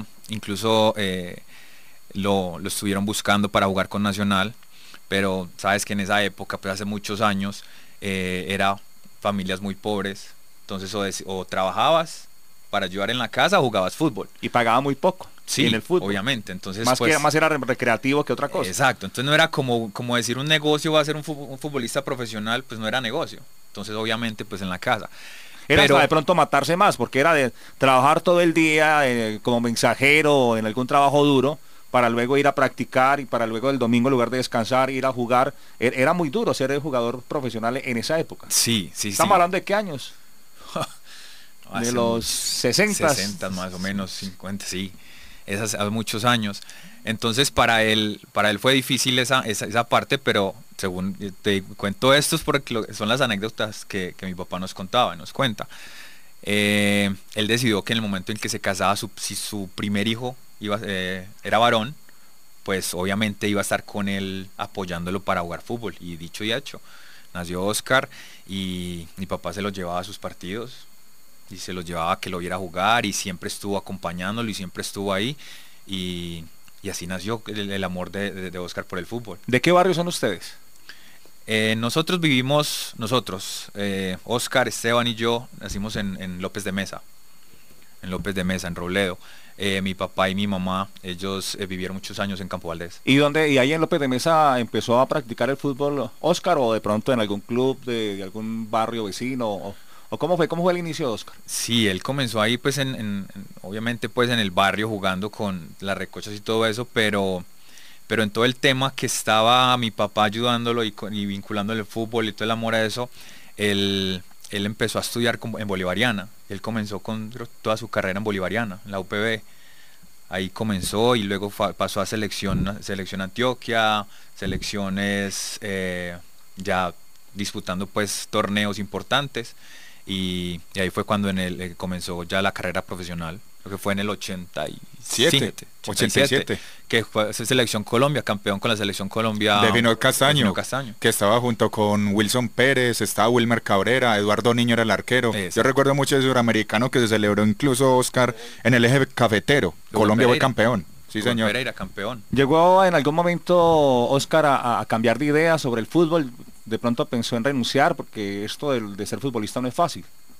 lo estuvieron buscando para jugar con Nacional, pero sabes que en esa época, pues hace muchos años, era familias muy pobres. Entonces o trabajabas para ayudar en la casa o jugabas fútbol. Y pagaba muy poco. Sí, en el fútbol. Obviamente. Entonces, más era recreativo que otra cosa. Exacto. Entonces no era como decir un negocio va a ser un futbolista profesional, pues no era negocio. Entonces obviamente pues en la casa. Era hasta de pronto matarse más, porque era de trabajar todo el día como mensajero en algún trabajo duro, para luego ir a practicar y para luego el domingo en lugar de descansar ir a jugar. Era muy duro ser el jugador profesional en esa época. Sí. ¿Estamos hablando de qué años? De los 60. 60 más o menos, 50, sí. Hace muchos años. Entonces para él fue difícil esa parte, pero según te cuento esto es porque son las anécdotas que mi papá nos contaba y nos cuenta. Él decidió que en el momento en que se casaba, si su primer hijo era varón, pues obviamente iba a estar con él apoyándolo para jugar fútbol. Y dicho y hecho, nació Oscar y mi papá se lo llevaba a sus partidos y se lo llevaba a que lo viera jugar y siempre estuvo acompañándolo y siempre estuvo ahí y así nació el amor de Oscar por el fútbol. ¿De qué barrio son ustedes? Nosotros, Oscar, Esteban y yo nacimos en López de Mesa, en Robledo. Mi papá y mi mamá, ellos vivieron muchos años en Campo Valdés. ¿Y ahí en López de Mesa empezó a practicar el fútbol Oscar, o de pronto en algún club de algún barrio vecino? ¿O cómo fue el inicio de Oscar? Sí, él comenzó ahí pues obviamente pues en el barrio jugando con las recochas y todo eso, pero en todo el tema que estaba mi papá ayudándolo y vinculándole el fútbol y todo el amor a eso, él empezó a estudiar en Bolivariana. Él comenzó con toda su carrera en Bolivariana, en la UPB. Ahí comenzó y luego pasó a selección Antioquia, selecciones ya disputando pues torneos importantes, y ahí fue cuando comenzó ya la carrera profesional. Creo que fue en el 87, que fue Selección Colombia, campeón con la Selección Colombia de Vinod Castaño, que estaba junto con Wilson Pérez, estaba Wilmer Cabrera, Eduardo Niño era el arquero. Yo recuerdo mucho de suramericano que se celebró incluso Oscar en el eje cafetero. Colombia fue campeón. Sí, señor. Pereira, campeón. ¿Llegó en algún momento Oscar a cambiar de idea sobre el fútbol? ¿De pronto pensó en renunciar? Porque esto de ser futbolista no es fácil.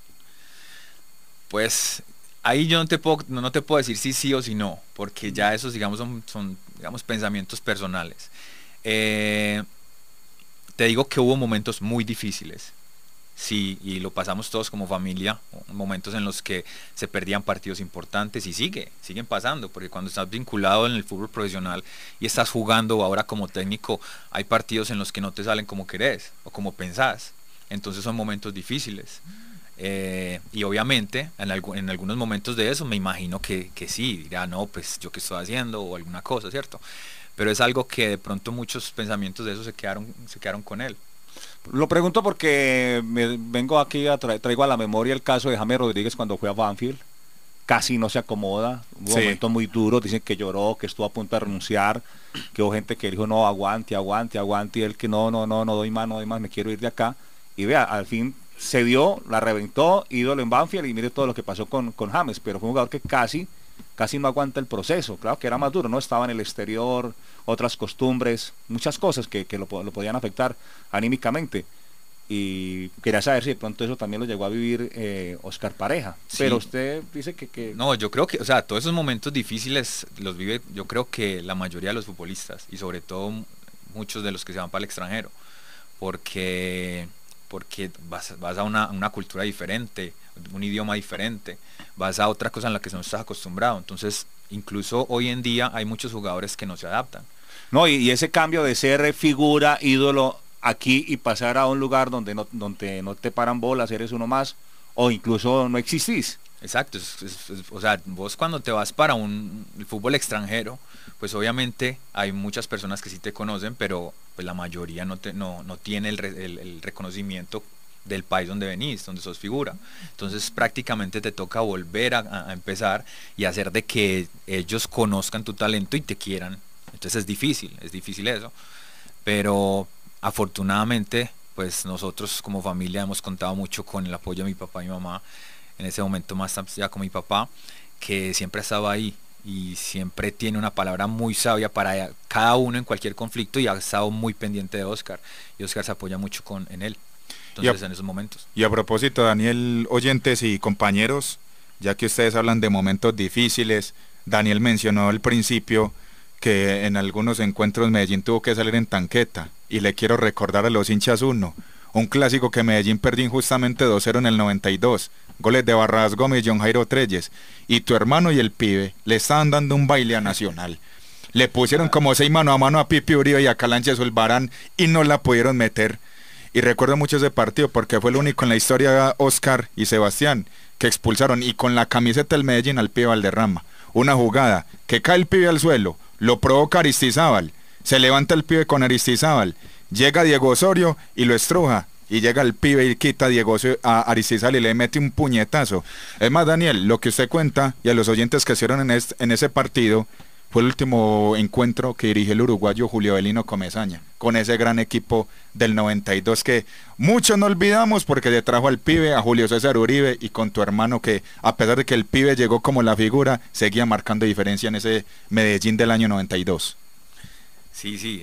Pues ahí yo no te puedo decir sí o sí no, porque ya esos digamos son pensamientos personales. Te digo que hubo momentos muy difíciles, sí, y lo pasamos todos como familia, momentos en los que se perdían partidos importantes y siguen pasando, porque cuando estás vinculado en el fútbol profesional y estás jugando ahora como técnico, hay partidos en los que no te salen como querés o como pensás, entonces son momentos difíciles. Y obviamente en algunos momentos de eso me imagino que sí, dirá, no, pues yo qué estoy haciendo o alguna cosa, ¿cierto? Pero es algo que de pronto muchos pensamientos de eso se quedaron con él. Lo pregunto porque vengo aquí traigo a la memoria el caso de James Rodríguez cuando fue a Banfield. Casi no se acomoda, hubo momentos muy duros, dicen que lloró, que estuvo a punto de renunciar, que hubo gente que dijo no, aguante, y él que no doy más, me quiero ir de acá. Y vea, al fin se dio, la reventó, ídolo en Banfield, y mire todo lo que pasó con James, pero fue un jugador que casi no aguanta el proceso. Claro que era más duro, no estaba en el exterior, otras costumbres, muchas cosas que lo podían afectar anímicamente, y quería saber si de pronto eso también lo llegó a vivir Oscar Pareja. Sí. Pero usted dice que... No, yo creo que, o sea, todos esos momentos difíciles los vive, yo creo que la mayoría de los futbolistas, y sobre todo muchos de los que se van para el extranjero, porque vas a una cultura diferente, un idioma diferente, vas a otra cosa en la que no estás acostumbrado. Entonces, incluso hoy en día hay muchos jugadores que no se adaptan. No, y ese cambio de ser figura, ídolo, aquí y pasar a un lugar donde no te paran bolas, eres uno más, o incluso no existís. Exacto, o sea, vos cuando te vas para el fútbol extranjero, pues obviamente hay muchas personas que sí te conocen, pero pues la mayoría no tiene el reconocimiento del país donde venís, donde sos figura. Entonces prácticamente te toca volver a empezar y hacer de que ellos conozcan tu talento y te quieran. Entonces es difícil eso. Pero afortunadamente, pues nosotros como familia hemos contado mucho con el apoyo de mi papá y mi mamá, en ese momento más ya con mi papá, que siempre estaba ahí y siempre tiene una palabra muy sabia para cada uno en cualquier conflicto, y ha estado muy pendiente de Oscar, y Oscar se apoya mucho en él. Entonces, en esos momentos. Y a propósito, Daniel, oyentes y compañeros, ya que ustedes hablan de momentos difíciles, Daniel mencionó al principio que en algunos encuentros Medellín tuvo que salir en tanqueta, y le quiero recordar a los hinchas un clásico que Medellín perdió injustamente 2-0 en el 92, goles de Barradas Gómez y John Jairo Treyes, y tu hermano y el pibe le estaban dando un baile a Nacional. Le pusieron como 6 mano a mano a Pipi Uribe y a Calanche Zulbarán y no la pudieron meter. Y recuerdo mucho ese partido porque fue el único en la historia, Oscar y Sebastián, que expulsaron y con la camiseta del Medellín al pibe Valderrama. Una jugada que cae el pibe al suelo, lo provoca Aristizábal, se levanta el pibe con Aristizábal, llega Diego Osorio y lo estruja, y llega el pibe y quita a Aristizábal y le mete un puñetazo. Es más, Daniel, lo que usted cuenta, y a los oyentes que estuvieron en ese partido, fue el último encuentro que dirige el uruguayo Julio Avelino Comesaña, con ese gran equipo del 92 que muchos no olvidamos porque le trajo al pibe, a Julio César Uribe, y con tu hermano que, a pesar de que el pibe llegó como la figura, seguía marcando diferencia en ese Medellín del año 92. Sí,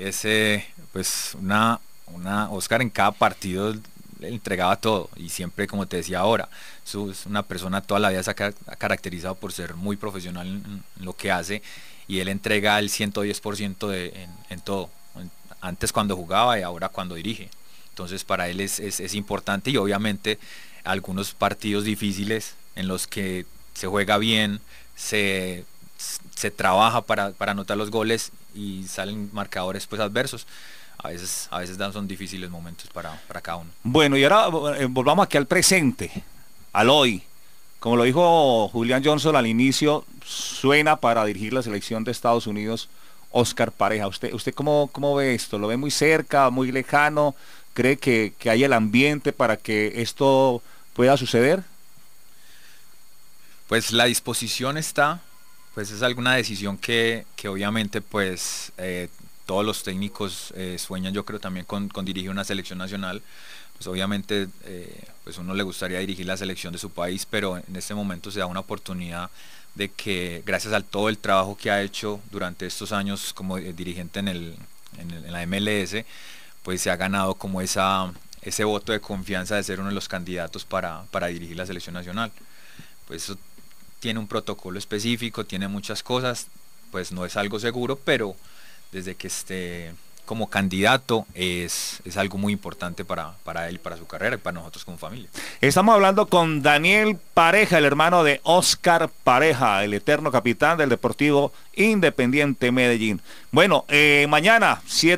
pues Oscar en cada partido le entregaba todo, y siempre, como te decía ahora, es una persona, toda la vida se ha caracterizado por ser muy profesional en lo que hace, y él entrega el 110% en todo, antes cuando jugaba y ahora cuando dirige. Entonces para él es importante, y obviamente algunos partidos difíciles en los que se juega bien, se trabaja para anotar los goles y salen marcadores pues adversos. A veces son difíciles momentos para cada uno. Bueno, y ahora volvamos aquí al presente, al hoy. Como lo dijo Julián Johnson al inicio, suena para dirigir la selección de Estados Unidos Oscar Pareja. ¿Usted cómo ve esto? ¿Lo ve muy cerca, muy lejano? ¿Cree que hay el ambiente para que esto pueda suceder? Pues la disposición está, pues es alguna decisión que obviamente pues todos los técnicos sueñan, yo creo, también con dirigir una selección nacional. Pues obviamente pues uno le gustaría dirigir la selección de su país, pero en este momento se da una oportunidad de que, gracias a todo el trabajo que ha hecho durante estos años como dirigente en la MLS, pues se ha ganado como ese voto de confianza de ser uno de los candidatos para dirigir la selección nacional. Pues eso tiene un protocolo específico, tiene muchas cosas, pues no es algo seguro, pero desde que esté como candidato es algo muy importante para él, para su carrera y para nosotros como familia. Estamos hablando con Daniel Pareja, el hermano de Oscar Pareja, el eterno capitán del Deportivo Independiente Medellín. Bueno, mañana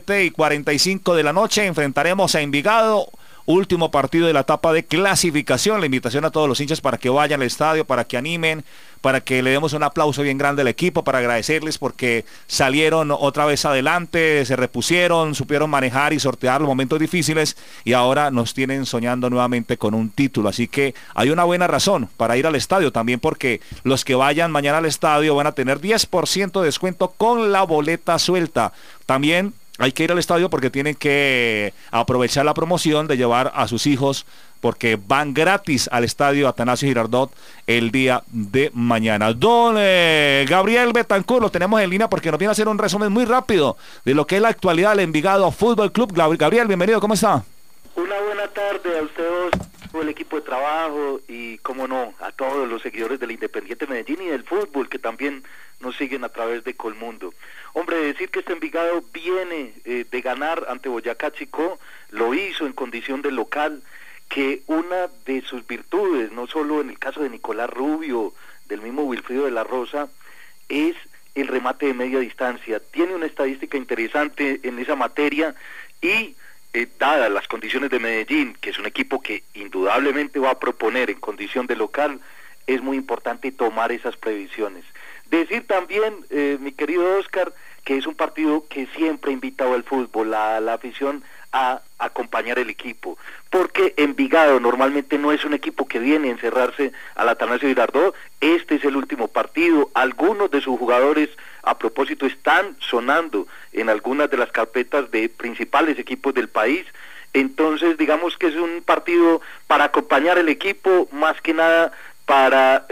7:45 de la noche enfrentaremos a Envigado, último partido de la etapa de clasificación. La invitación a todos los hinchas para que vayan al estadio, para que animen, para que le demos un aplauso bien grande al equipo, para agradecerles porque salieron otra vez adelante, se repusieron, supieron manejar y sortear los momentos difíciles, y ahora nos tienen soñando nuevamente con un título. Así que hay una buena razón para ir al estadio, también porque los que vayan mañana al estadio van a tener 10% de descuento con la boleta suelta. También hay que ir al estadio porque tienen que aprovechar la promoción de llevar a sus hijos, porque van gratis al estadio Atanasio Girardot el día de mañana. Don Gabriel Betancourt, lo tenemos en línea porque nos viene a hacer un resumen muy rápido de lo que es la actualidad del Envigado Fútbol Club. Gabriel, bienvenido, ¿cómo está? Una buena tarde a ustedes, todo el equipo de trabajo, y cómo no, a todos los seguidores del Independiente Medellín y del fútbol que también nos siguen a través de Colmundo. Hombre, decir que este Envigado viene de ganar ante Boyacá Chicó, lo hizo en condición de local, que una de sus virtudes, no solo en el caso de Nicolás Rubio, del mismo Wilfrido de la Rosa, es el remate de media distancia. Tiene una estadística interesante en esa materia, y dadas las condiciones de Medellín, que es un equipo que indudablemente va a proponer en condición de local, es muy importante tomar esas previsiones. Decir también, mi querido Oscar, que es un partido que siempre ha invitado al fútbol, a la afición a acompañar el equipo, porque Envigado normalmente no es un equipo que viene a encerrarse al Atanasio Girardot. Este es el último partido, algunos de sus jugadores a propósito están sonando en algunas de las carpetas de principales equipos del país, entonces digamos que es un partido para acompañar el equipo, más que nada para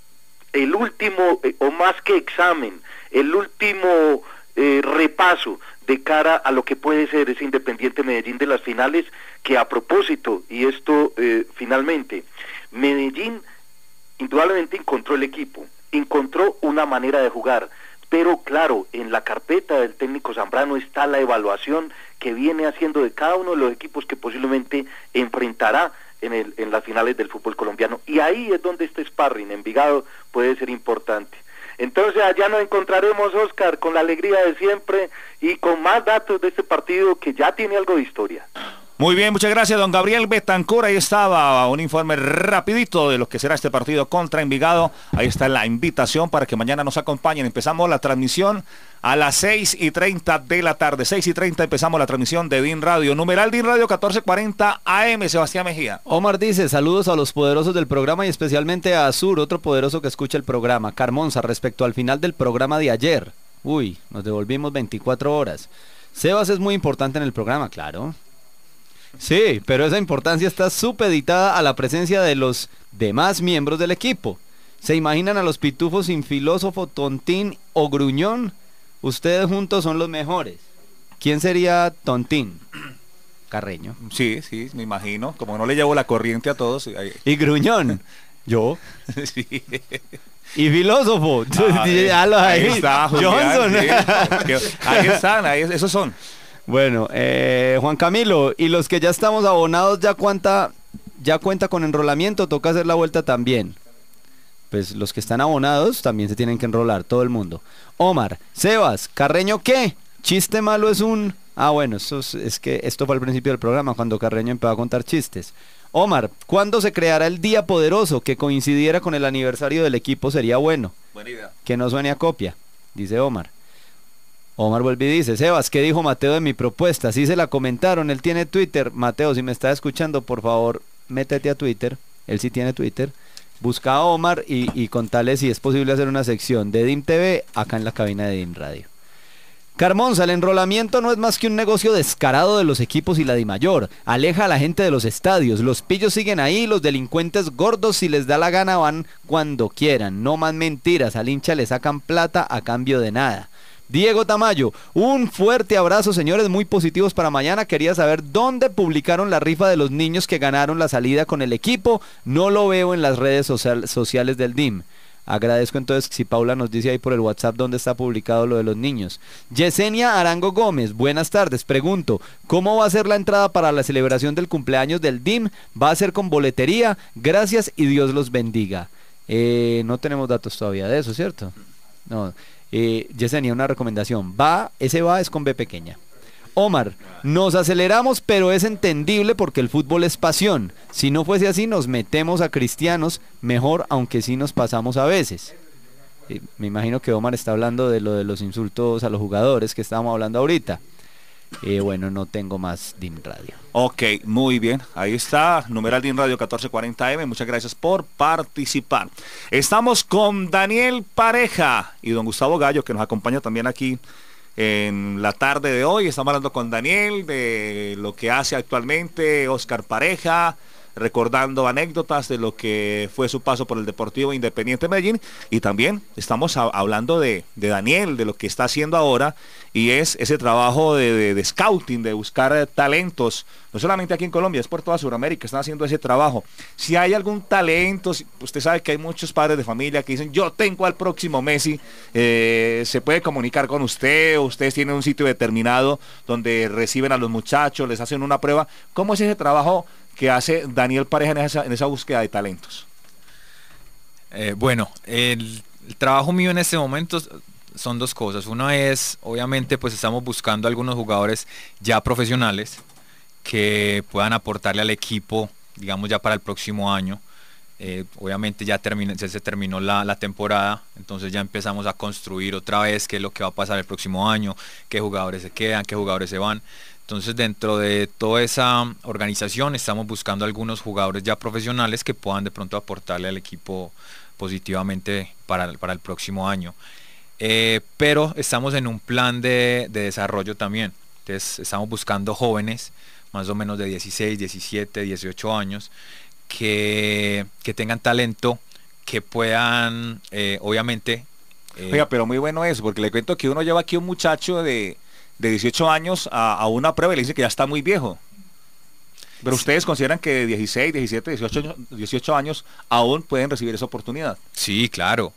el último, o más que examen, el último repaso de cara a lo que puede ser ese Independiente Medellín de las finales, que a propósito, y esto finalmente, Medellín indudablemente encontró el equipo, encontró una manera de jugar, pero claro, en la carpeta del técnico Zambrano está la evaluación que viene haciendo de cada uno de los equipos que posiblemente enfrentará en las finales del fútbol colombiano, y ahí es donde este sparring Envigado puede ser importante. Entonces allá nos encontraremos, Oscar, con la alegría de siempre y con más datos de este partido que ya tiene algo de historia. Muy bien, muchas gracias, don Gabriel Betancur. Ahí estaba un informe rapidito de lo que será este partido contra Envigado. Ahí está la invitación para que mañana nos acompañen. Empezamos la transmisión a las 6:30 de la tarde. 6:30 empezamos la transmisión de DIN Radio. Numeral DIN Radio 1440 AM, Sebastián Mejía. Omar dice, saludos a los poderosos del programa y especialmente a Azur, otro poderoso que escucha el programa. Carmonza, respecto al final del programa de ayer. Uy, nos devolvimos 24 horas. Sebas es muy importante en el programa, claro. Sí, pero esa importancia está supeditada a la presencia de los demás miembros del equipo. ¿Se imaginan a los pitufos sin filósofo, Tontín o Gruñón? Ustedes juntos son los mejores. ¿Quién sería Tontín? Carreño. Sí, me imagino. Como no le llevo la corriente a todos. ¿Y Gruñón? ¿Yo? Sí. Y filósofo. Ahí está, Johnson. Sí. Ahí están, esos son. Bueno, Juan Camilo, y los que ya estamos abonados, ya cuenta con enrolamiento, toca hacer la vuelta también. Pues los que están abonados también se tienen que enrolar, todo el mundo. Omar, Sebas, ¿Carreño qué? Chiste malo es un... Ah, bueno, es que esto fue al principio del programa, cuando Carreño empezó a contar chistes. Omar, ¿cuándo se creará el Día Poderoso? Que coincidiera con el aniversario del equipo sería bueno. Buena idea. Que no suene a copia, dice Omar. Omar vuelve y dice, Sebas, ¿qué dijo Mateo de mi propuesta? Sí se la comentaron, él tiene Twitter. Mateo, si me está escuchando, por favor, métete a Twitter. Él sí tiene Twitter. Busca a Omar y contale si es posible hacer una sección de DIM TV acá en la cabina de DIM Radio. Carmonza, el enrolamiento no es más que un negocio descarado de los equipos y la DIMAYOR. Aleja a la gente de los estadios. Los pillos siguen ahí, los delincuentes gordos si les da la gana van cuando quieran. No más mentiras, al hincha le sacan plata a cambio de nada. Diego Tamayo, un fuerte abrazo, señores, muy positivos para mañana. Quería saber dónde publicaron la rifa de los niños que ganaron la salida con el equipo. No lo veo en las redes sociales del DIM. Agradezco entonces si Paula nos dice ahí por el WhatsApp dónde está publicado lo de los niños. Yesenia Arango Gómez, buenas tardes. Pregunto, ¿cómo va a ser la entrada para la celebración del cumpleaños del DIM? ¿Va a ser con boletería? Gracias y Dios los bendiga. No tenemos datos todavía de eso, ¿cierto? No. Yesenia, una recomendación. Ese va es con B pequeña. Omar, nos aceleramos, pero es entendible porque el fútbol es pasión. Si no fuese así, nos metemos a cristianos, mejor, aunque sí nos pasamos a veces. Me imagino que Omar está hablando de lo de los insultos a los jugadores que estábamos hablando ahorita. Bueno, no tengo más DIM Radio. Ok, muy bien, ahí está, numeral DIM Radio 1440M, muchas gracias por participar. Estamos con Daniel Pareja y don Gustavo Gallo, que nos acompaña también aquí en la tarde de hoy. Estamos hablando con Daniel de lo que hace actualmente Oscar Pareja, recordando anécdotas de lo que fue su paso por el Deportivo Independiente Medellín, y también estamos hablando de Daniel, de lo que está haciendo ahora, y es ese trabajo de scouting, de buscar talentos, no solamente aquí en Colombia, es por toda Sudamérica, están haciendo ese trabajo. Si hay algún talento, usted sabe que hay muchos padres de familia que dicen, yo tengo al próximo Messi, se puede comunicar con usted, o ustedes tienen un sitio determinado donde reciben a los muchachos, les hacen una prueba. ¿Cómo es ese trabajo que hace Daniel Pareja en esa búsqueda de talentos? Bueno, el trabajo mío en este momento son dos cosas. Una es, obviamente, pues estamos buscando algunos jugadores ya profesionales que puedan aportarle al equipo, digamos ya para el próximo año. Obviamente ya se terminó la temporada, entonces ya empezamos a construir otra vez qué es lo que va a pasar el próximo año, qué jugadores se quedan, qué jugadores se van. Entonces dentro de toda esa organización estamos buscando algunos jugadores ya profesionales que puedan de pronto aportarle al equipo positivamente para el próximo año. Pero estamos en un plan de desarrollo también. Entonces estamos buscando jóvenes más o menos de 16, 17, 18 años que tengan talento, que puedan obviamente... Oiga, pero muy bueno eso, porque le cuento que uno lleva aquí un muchacho de 18 años a una prueba y le dice que ya está muy viejo. Pero ustedes consideran que de 16, 17, 18 años aún pueden recibir esa oportunidad. Sí, claro.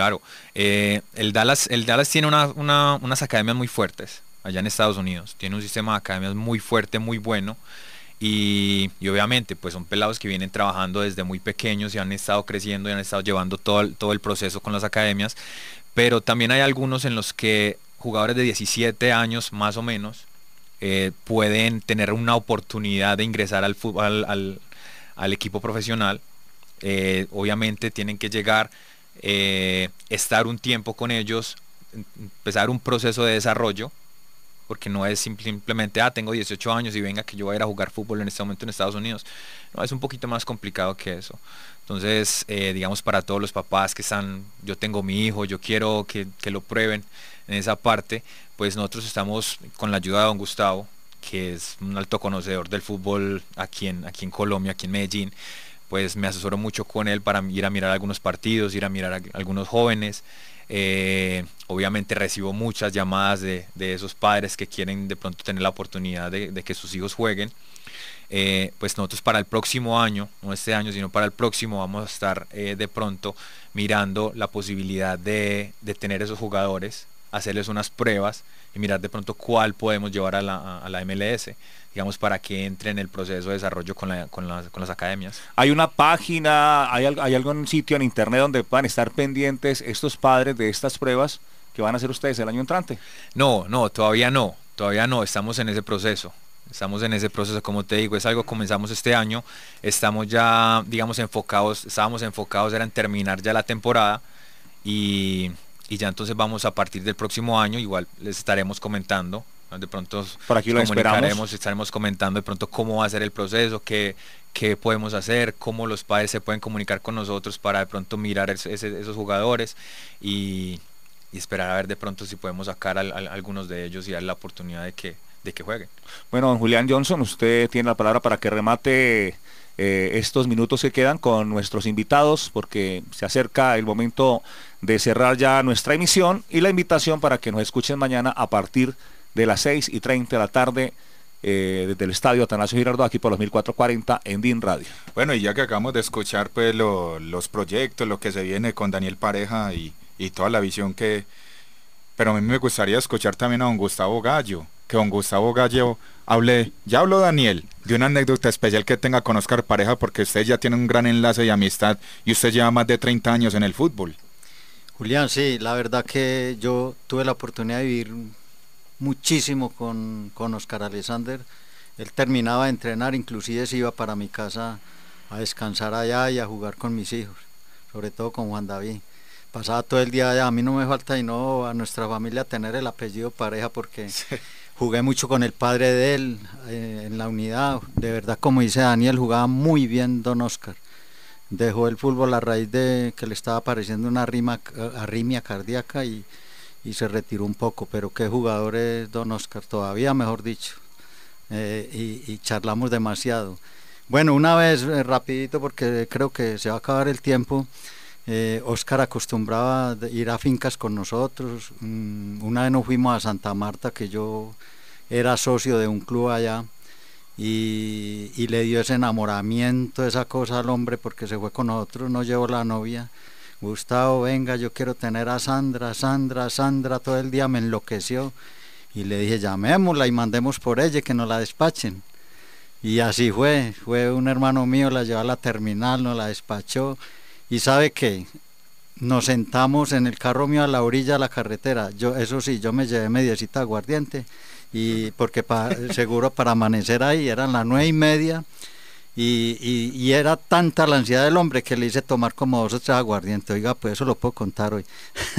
El Dallas tiene unas academias muy fuertes allá en Estados Unidos. Tiene un sistema de academias muy fuerte, muy bueno. Y obviamente pues son pelados que vienen trabajando desde muy pequeños y han estado creciendo y han estado llevando todo el proceso con las academias. Pero también hay algunos en los que jugadores de 17 años más o menos pueden tener una oportunidad de ingresar al fútbol, al equipo profesional. Obviamente tienen que llegar, estar un tiempo con ellos, empezar un proceso de desarrollo, porque no es simplemente, tengo 18 años y venga que yo voy a ir a jugar fútbol en este momento en Estados Unidos. No, es un poquito más complicado que eso. Entonces, digamos, para todos los papás que están, yo tengo mi hijo, yo quiero que lo prueben en esa parte, pues nosotros estamos con la ayuda de don Gustavo, que es un alto conocedor del fútbol aquí en Colombia, aquí en Medellín. Pues me asesoro mucho con él para ir a mirar algunos partidos, ir a mirar a algunos jóvenes. Obviamente recibo muchas llamadas de esos padres que quieren de pronto tener la oportunidad de que sus hijos jueguen. Pues nosotros para el próximo año, no este año sino para el próximo, vamos a estar de pronto mirando la posibilidad de tener esos jugadores, hacerles unas pruebas y mirar de pronto cuál podemos llevar a la MLS, digamos, para que entre en el proceso de desarrollo con las academias. ¿Hay una página, hay algún sitio en internet donde puedan estar pendientes estos padres de estas pruebas que van a hacer ustedes el año entrante? No, todavía no, estamos en ese proceso. Como te digo, es algo que comenzamos este año, estamos ya, digamos, estábamos enfocados era en terminar ya la temporada y ya entonces vamos a partir del próximo año, igual les estaremos comentando, de pronto por aquí lo esperamos. Estaremos comentando de pronto cómo va a ser el proceso, qué podemos hacer, cómo los padres se pueden comunicar con nosotros para de pronto mirar esos jugadores y esperar a ver de pronto si podemos sacar a algunos de ellos y dar la oportunidad de que jueguen. Bueno, don Julián Johnson, usted tiene la palabra para que remate estos minutos que quedan con nuestros invitados, porque se acerca el momento de cerrar ya nuestra emisión y la invitación para que nos escuchen mañana a partir de las 6:30 de la tarde desde el estadio Atanasio Girardot, aquí por los 1440 en DIM Radio. Bueno, y ya que acabamos de escuchar pues los proyectos, lo que se viene con Daniel Pareja y toda la visión pero a mí me gustaría escuchar también a don Gustavo Gallo, que don Gustavo Gallo ya habló Daniel, de una anécdota especial que tenga con Oscar Pareja, porque usted ya tiene un gran enlace de amistad y usted lleva más de 30 años en el fútbol. Julián, sí, la verdad que yo tuve la oportunidad de vivir muchísimo con Oscar Alexander. Él terminaba de entrenar, inclusive se iba para mi casa a descansar allá y a jugar con mis hijos, sobre todo con Juan David. Pasaba todo el día allá. A mí no me falta a nuestra familia tener el apellido Pareja, porque sí, jugué mucho con el padre de él en la unidad. De verdad, como dice Daniel, jugaba muy bien don Oscar. Dejó el fútbol a raíz de que le estaba apareciendo una arritmia cardíaca y se retiró un poco, pero qué jugador es don Oscar, todavía mejor dicho, y charlamos demasiado. Bueno, una vez, rapidito, porque creo que se va a acabar el tiempo, Oscar acostumbraba a ir a fincas con nosotros. Una vez nos fuimos a Santa Marta, que yo era socio de un club allá, y le dio ese enamoramiento, esa cosa al hombre, porque se fue con nosotros, nos llevó la novia. Gustavo, venga, yo quiero tener a Sandra, todo el día me enloqueció, y le dije, llamémosla y mandemos por ella, que nos la despachen. Y así fue un hermano mío, la llevó a la terminal, nos la despachó, y ¿sabe qué? Nos sentamos en el carro mío a la orilla de la carretera. Eso sí, yo me llevé mediecita de aguardiente, y porque seguro para amanecer ahí eran las 9:30 y era tanta la ansiedad del hombre que le hice tomar como 2 o 3 aguardientes. Oiga, pues eso lo puedo contar hoy.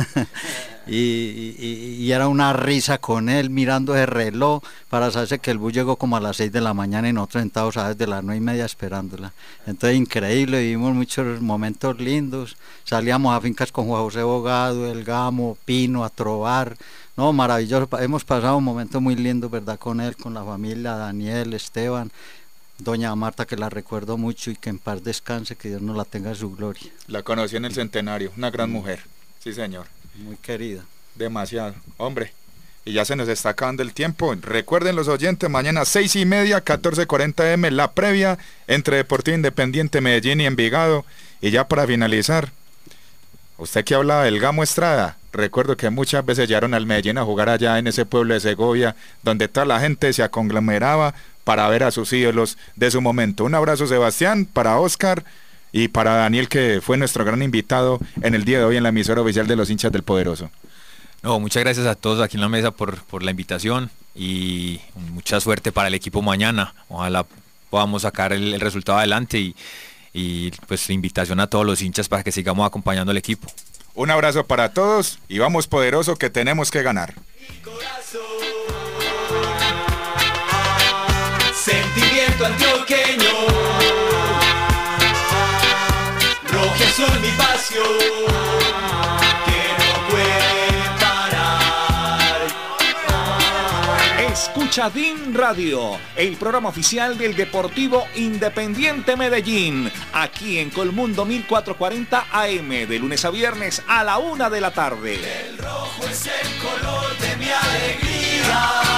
y era una risa con él mirando el reloj para saberse que el bus llegó como a las 6 de la mañana y nosotros sentados a desde las 9:30 esperándola. Entonces increíble, vivimos muchos momentos lindos, salíamos a fincas con Juan José Bogado, El Gamo, Pino, a trovar. No, maravilloso, hemos pasado un momento muy lindo, ¿verdad? Con él, con la familia, Daniel, Esteban, doña Marta, que la recuerdo mucho y que en paz descanse, que Dios nos la tenga en su gloria. La conocí en el centenario, una gran mujer, sí señor. Muy querida. Demasiado, hombre. Y ya se nos está acabando el tiempo. Recuerden los oyentes, mañana 6:30, 14:40 AM, la previa entre Deportivo Independiente Medellín y Envigado. Y ya para finalizar, usted que hablaba del Gamo Estrada, recuerdo que muchas veces llegaron al Medellín a jugar allá en ese pueblo de Segovia, donde toda la gente se conglomeraba para ver a sus ídolos de su momento. Un abrazo, Sebastián, para Oscar y para Daniel, que fue nuestro gran invitado en el día de hoy en la emisora oficial de los hinchas del Poderoso. No, muchas gracias a todos aquí en la mesa por la invitación y mucha suerte para el equipo mañana. Ojalá podamos sacar el resultado adelante y pues la invitación a todos los hinchas para que sigamos acompañando al equipo. Un abrazo para todos y vamos, Poderoso, que tenemos que ganar. Sentimiento antioqueño, rojo y azul mi pasión, que no puede parar. Escucha DIM Radio, el programa oficial del Deportivo Independiente Medellín, aquí en Colmundo 1440 AM, de lunes a viernes a la 1 de la tarde. El rojo es el color de mi alegría.